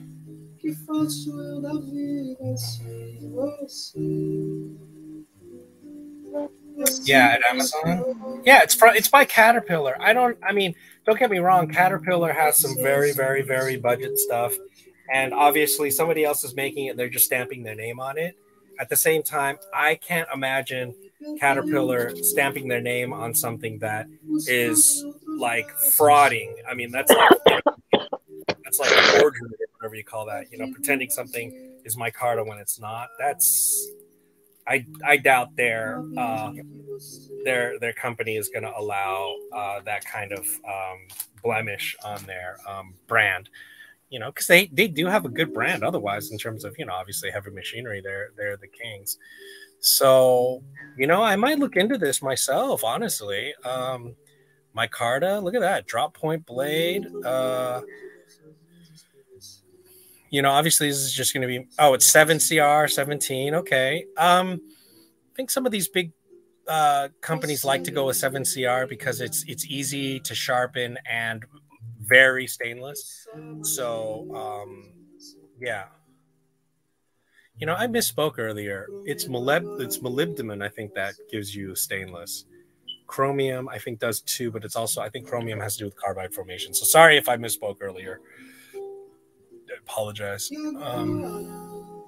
Yeah, at Amazon. Yeah, it's from it's by Caterpillar. I don't I mean, don't get me wrong, Caterpillar has some very, very, very budget stuff. And obviously somebody else is making it, they're just stamping their name on it. At the same time, I can't imagine Caterpillar stamping their name on something that is like frauding. I mean, that's like, that's like forgery, whatever you call that. You know, pretending something is micarta when it's not. That's I I doubt their uh, their their company is going to allow uh, that kind of um, blemish on their um, brand. You know, because they, they do have a good brand otherwise in terms of, you know, obviously heavy machinery. They're, they're the kings. So, you know, I might look into this myself, honestly. Um, micarta, look at that. Drop point blade. Uh, you know, obviously this is just going to be, oh, it's seven C R, seventeen. Okay. Um, I think some of these big uh, companies like to go with seven C R because it's it's easy to sharpen and very stainless. So, um, yeah. You know, I misspoke earlier. It's molib it's molybdenum, I think, that gives you stainless. Chromium, I think, does too, but it's also, I think chromium has to do with carbide formation. So sorry if I misspoke earlier. I apologize. Um,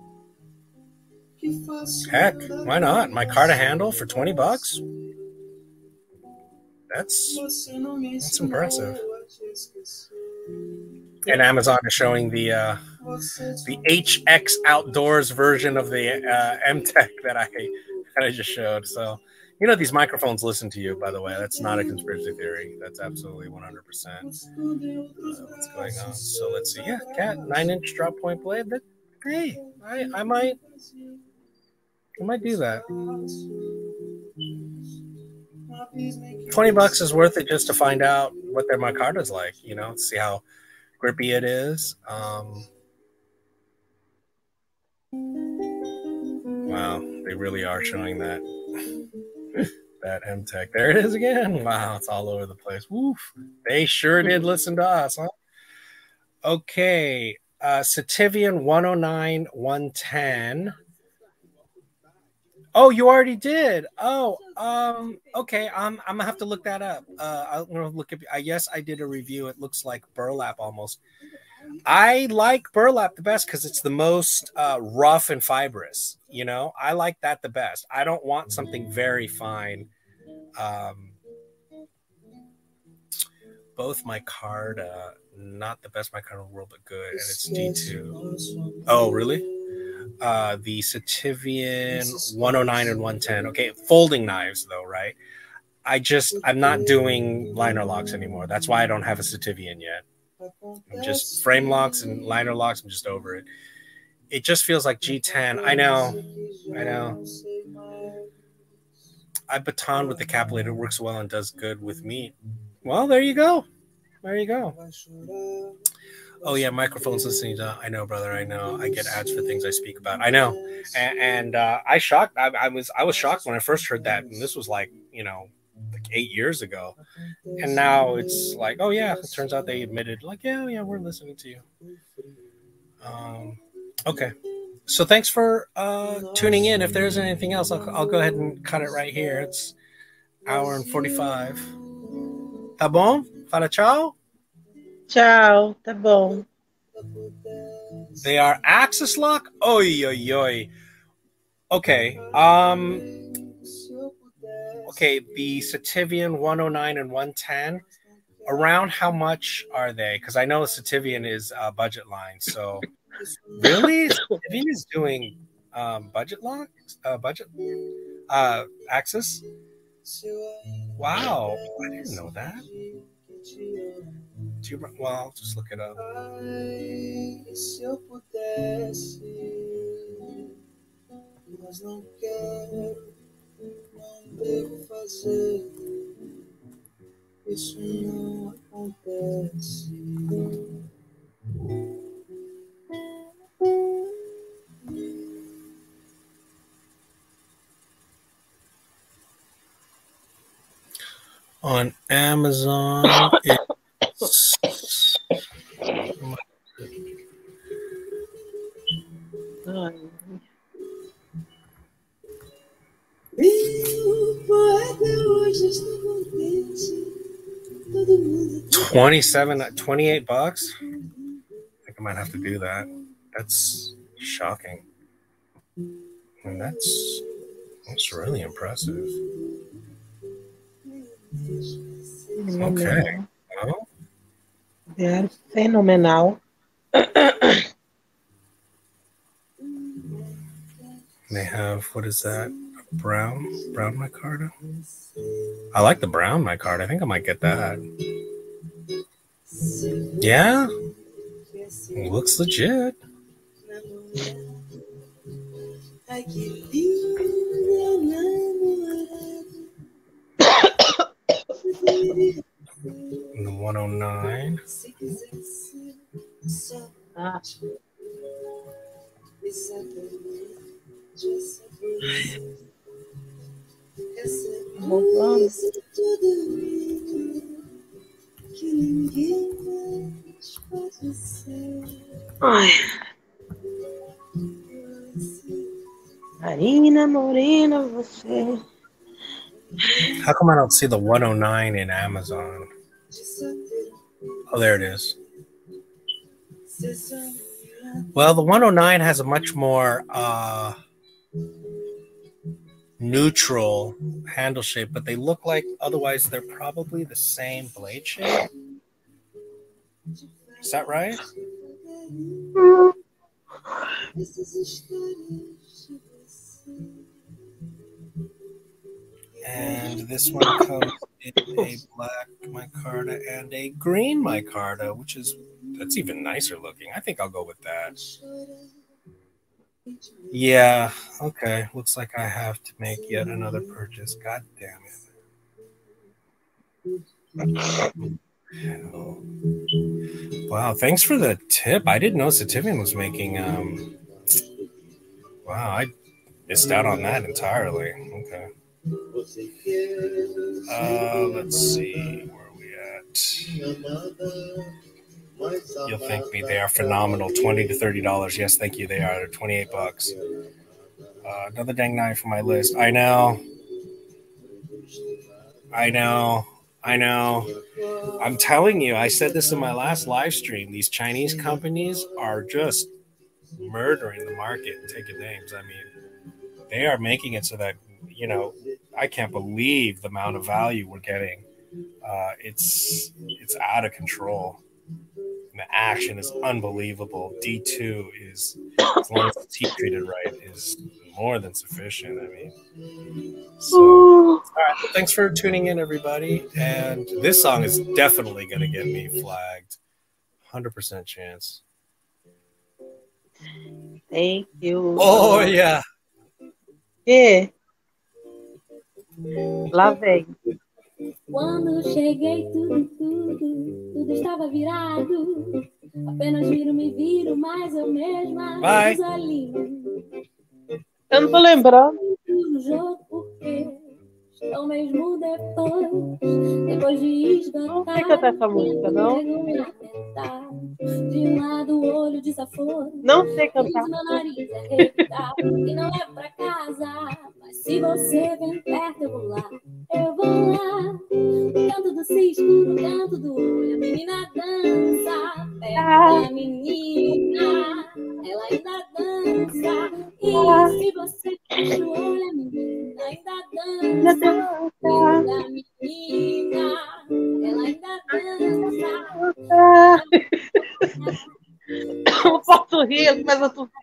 heck, why not? My car to handle for twenty bucks? That's, that's impressive. And Amazon is showing the uh, the H X Outdoors version of the uh, M Tech that I that I just showed. So, you know, these microphones listen to you, by the way. That's not a conspiracy theory. That's absolutely one hundred percent. Uh, what's going on? So let's see. Yeah, cat, nine inch drop point blade. That, hey, I, I might, I might do that. twenty bucks is worth it just to find out what their micarta's like, you know, see how grippy it is. Um, wow, they really are showing that that M Tech. There it is again. Wow, it's all over the place. Woof. They sure did listen to us, huh? Okay, uh, Sativian one oh nine one ten. Oh, you already did. Oh, um, okay. I'm I'm gonna have to look that up. Uh, I'm gonna look at. I guess I did a review. It looks like burlap almost. I like burlap the best because it's the most uh, rough and fibrous. You know, I like that the best. I don't want something very fine. Um, both micarta, not the best micarta in the world, but good, and it's D two. Oh, really? Uh, the Sativian one oh nine and one ten. Okay, folding knives though, right? I just, I'm not doing liner locks anymore. That's why I don't have a Sativian yet. I'm just frame locks and liner locks. I'm just over it. It just feels like G ten. I know, I know. I baton with the capillator. It works well and does good with meat. Well, there you go. There you go. Oh yeah, microphones listening to. I know, brother. I know. I get ads for things I speak about. I know, and, and uh, I shocked. I, I was I was shocked when I first heard that, and this was like you know, like eight years ago, and now it's like, oh yeah, it turns out they admitted, like, yeah, yeah, we're listening to you. Um, okay, so thanks for uh, tuning in. If there isn't anything else, I'll, I'll go ahead and cut it right here. It's hour and forty-five. Tá bom? Fala tchau. Tchau, tá bom. They are axis lock? Oi, oi, oi. Okay. Um, okay, the Sativian one oh nine and one ten, around how much are they? Because I know Sativian is a budget line. So, really? Sativian is doing um, budget lock? Uh, budget? Uh, axis? Wow. I didn't know that. Do you, well, I'll just look it up. Se eu pudesse, mas não quero, não devo fazer. Isso não acontece. On Amazon, it's twenty-seven, twenty-eight bucks. I think I might have to do that. That's shocking. And that's that's really impressive. Okay. Well, They're phenomenal. They have, what is that? A brown, brown micarta? I like the brown micarta. I think I might get that. Yeah. Looks legit. The one oh nine. Ah. Voltando. Ai. Marina, morena, você. How come I don't see the one oh nine in Amazon? Oh, there it is. Well, the one oh nine has a much more uh, neutral handle shape, but they look like, otherwise they're probably the same blade shape. Is that right? And this one comes in a black micarta and a green micarta, which is, that's even nicer looking. I think I'll go with that. Yeah, okay. Looks like I have to make yet another purchase. God damn it. Wow, thanks for the tip. I didn't know Sativian was making, um, wow, I missed out on that entirely. Okay. Uh, let's see, where are we at? You'll thank me. They are phenomenal. twenty to thirty dollars. Yes, thank you. They are. They're twenty-eight bucks. Uh, another dang knife for my list. I know. I know. I know. I'm telling you, I said this in my last live stream. These Chinese companies are just murdering the market and taking names. I mean, they are making it so that, you know, I can't believe the amount of value we're getting. Uh, it's it's out of control. And the action is unbelievable. D two is, as long as it's heat treated right, is more than sufficient. I mean, so all right. Well, thanks for tuning in, everybody. And this song is definitely going to get me flagged. one hundred percent chance. Thank you. Oh, yeah. Que? Lá vem. Quando cheguei, tudo, tudo, tudo estava virado. Apenas viro, me viro, mas eu mesma. Vai. Eu não tô lembrando. No jogo, porque estou mesmo depois. Depois de esgotar. Não sei cantar essa música, não. De um lado, o olho desaforo. Não sei cantar. Meu nariz é retal, e não é pra casa. Mas se você vem perto, eu vou lá. Eu vou lá. No canto do cisco, no canto do olho. A menina dança. Perto da menina. Ela ainda dança. E se você fecha o olho, a menina ainda dança. Perto da menina. Ela ainda dança. Eu posso rir, eu começo a tossir.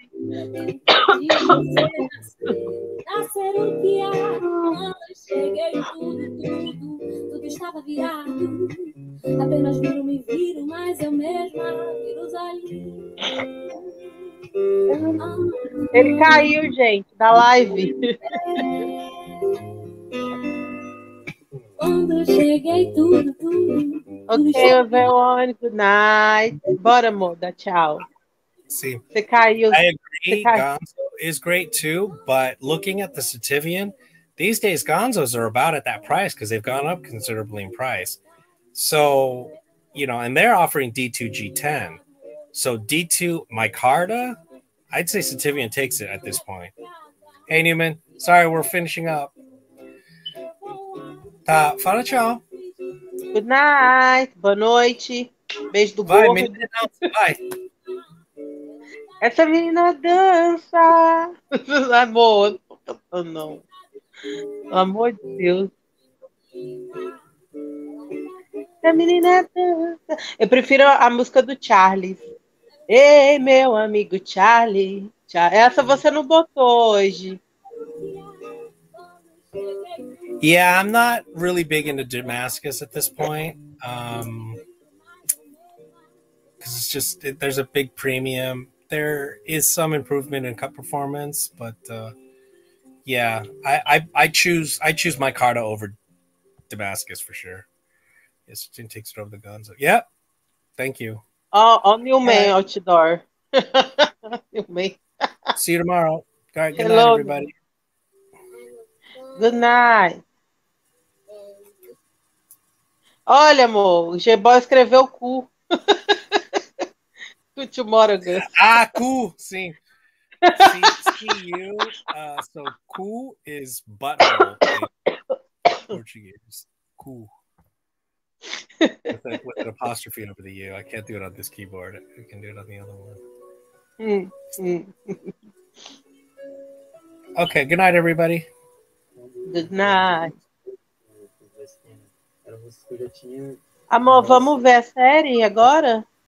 Nascer o que há, quando cheguei, tudo, tudo, tudo estava virado. Apenas viro, me viro, mas eu mesma viro os olhinhos. Ele caiu, gente, da live. Quando cheguei, tudo, tudo. Ok, everyone, good night. Bora, amor, dá tchau. See, Você caiu. I agree. Você caiu. Gonzo is great too, but looking at the Sativian, these days Gonzos are about at that price because they've gone up considerably in price. So, you know, and they're offering D two G ten. So D two micarta, I'd say Sativian takes it at this point. Hey, Newman, sorry, we're finishing up. Tá, fala tchau. Good night, boa noite. Beijo do Vai, gordo. menina, vai. Essa menina dança. Amor, não tô cantando, não. Pelo amor de Deus. Essa menina dança. Eu prefiro a música do Charlie. Ei, meu amigo Charlie. Essa você não botou hoje. Yeah, I'm not really big into Damascus at this point. Um, because it's just, it, there's a big premium. There is some improvement in cut performance, but uh, yeah, I, I I choose I choose my Micarta over Damascus for sure. Yes, it takes it over the Gonzo. Yep. Thank you. Ó, ó, Newman outdoor. Newman. See you tomorrow. All right, good Hello. night, everybody. Good night. Olha, amor, o G-Boy escreveu cu. Tomorrow, good. Ah, cool. See, see, see you. Uh, so cool is butthole in Portuguese. Cool. With, a, with an apostrophe over the U. I can't do it on this keyboard. I can do it on the other one. Mm, mm. Okay, good night, everybody. Good night. Amor, vamos ver a série agora?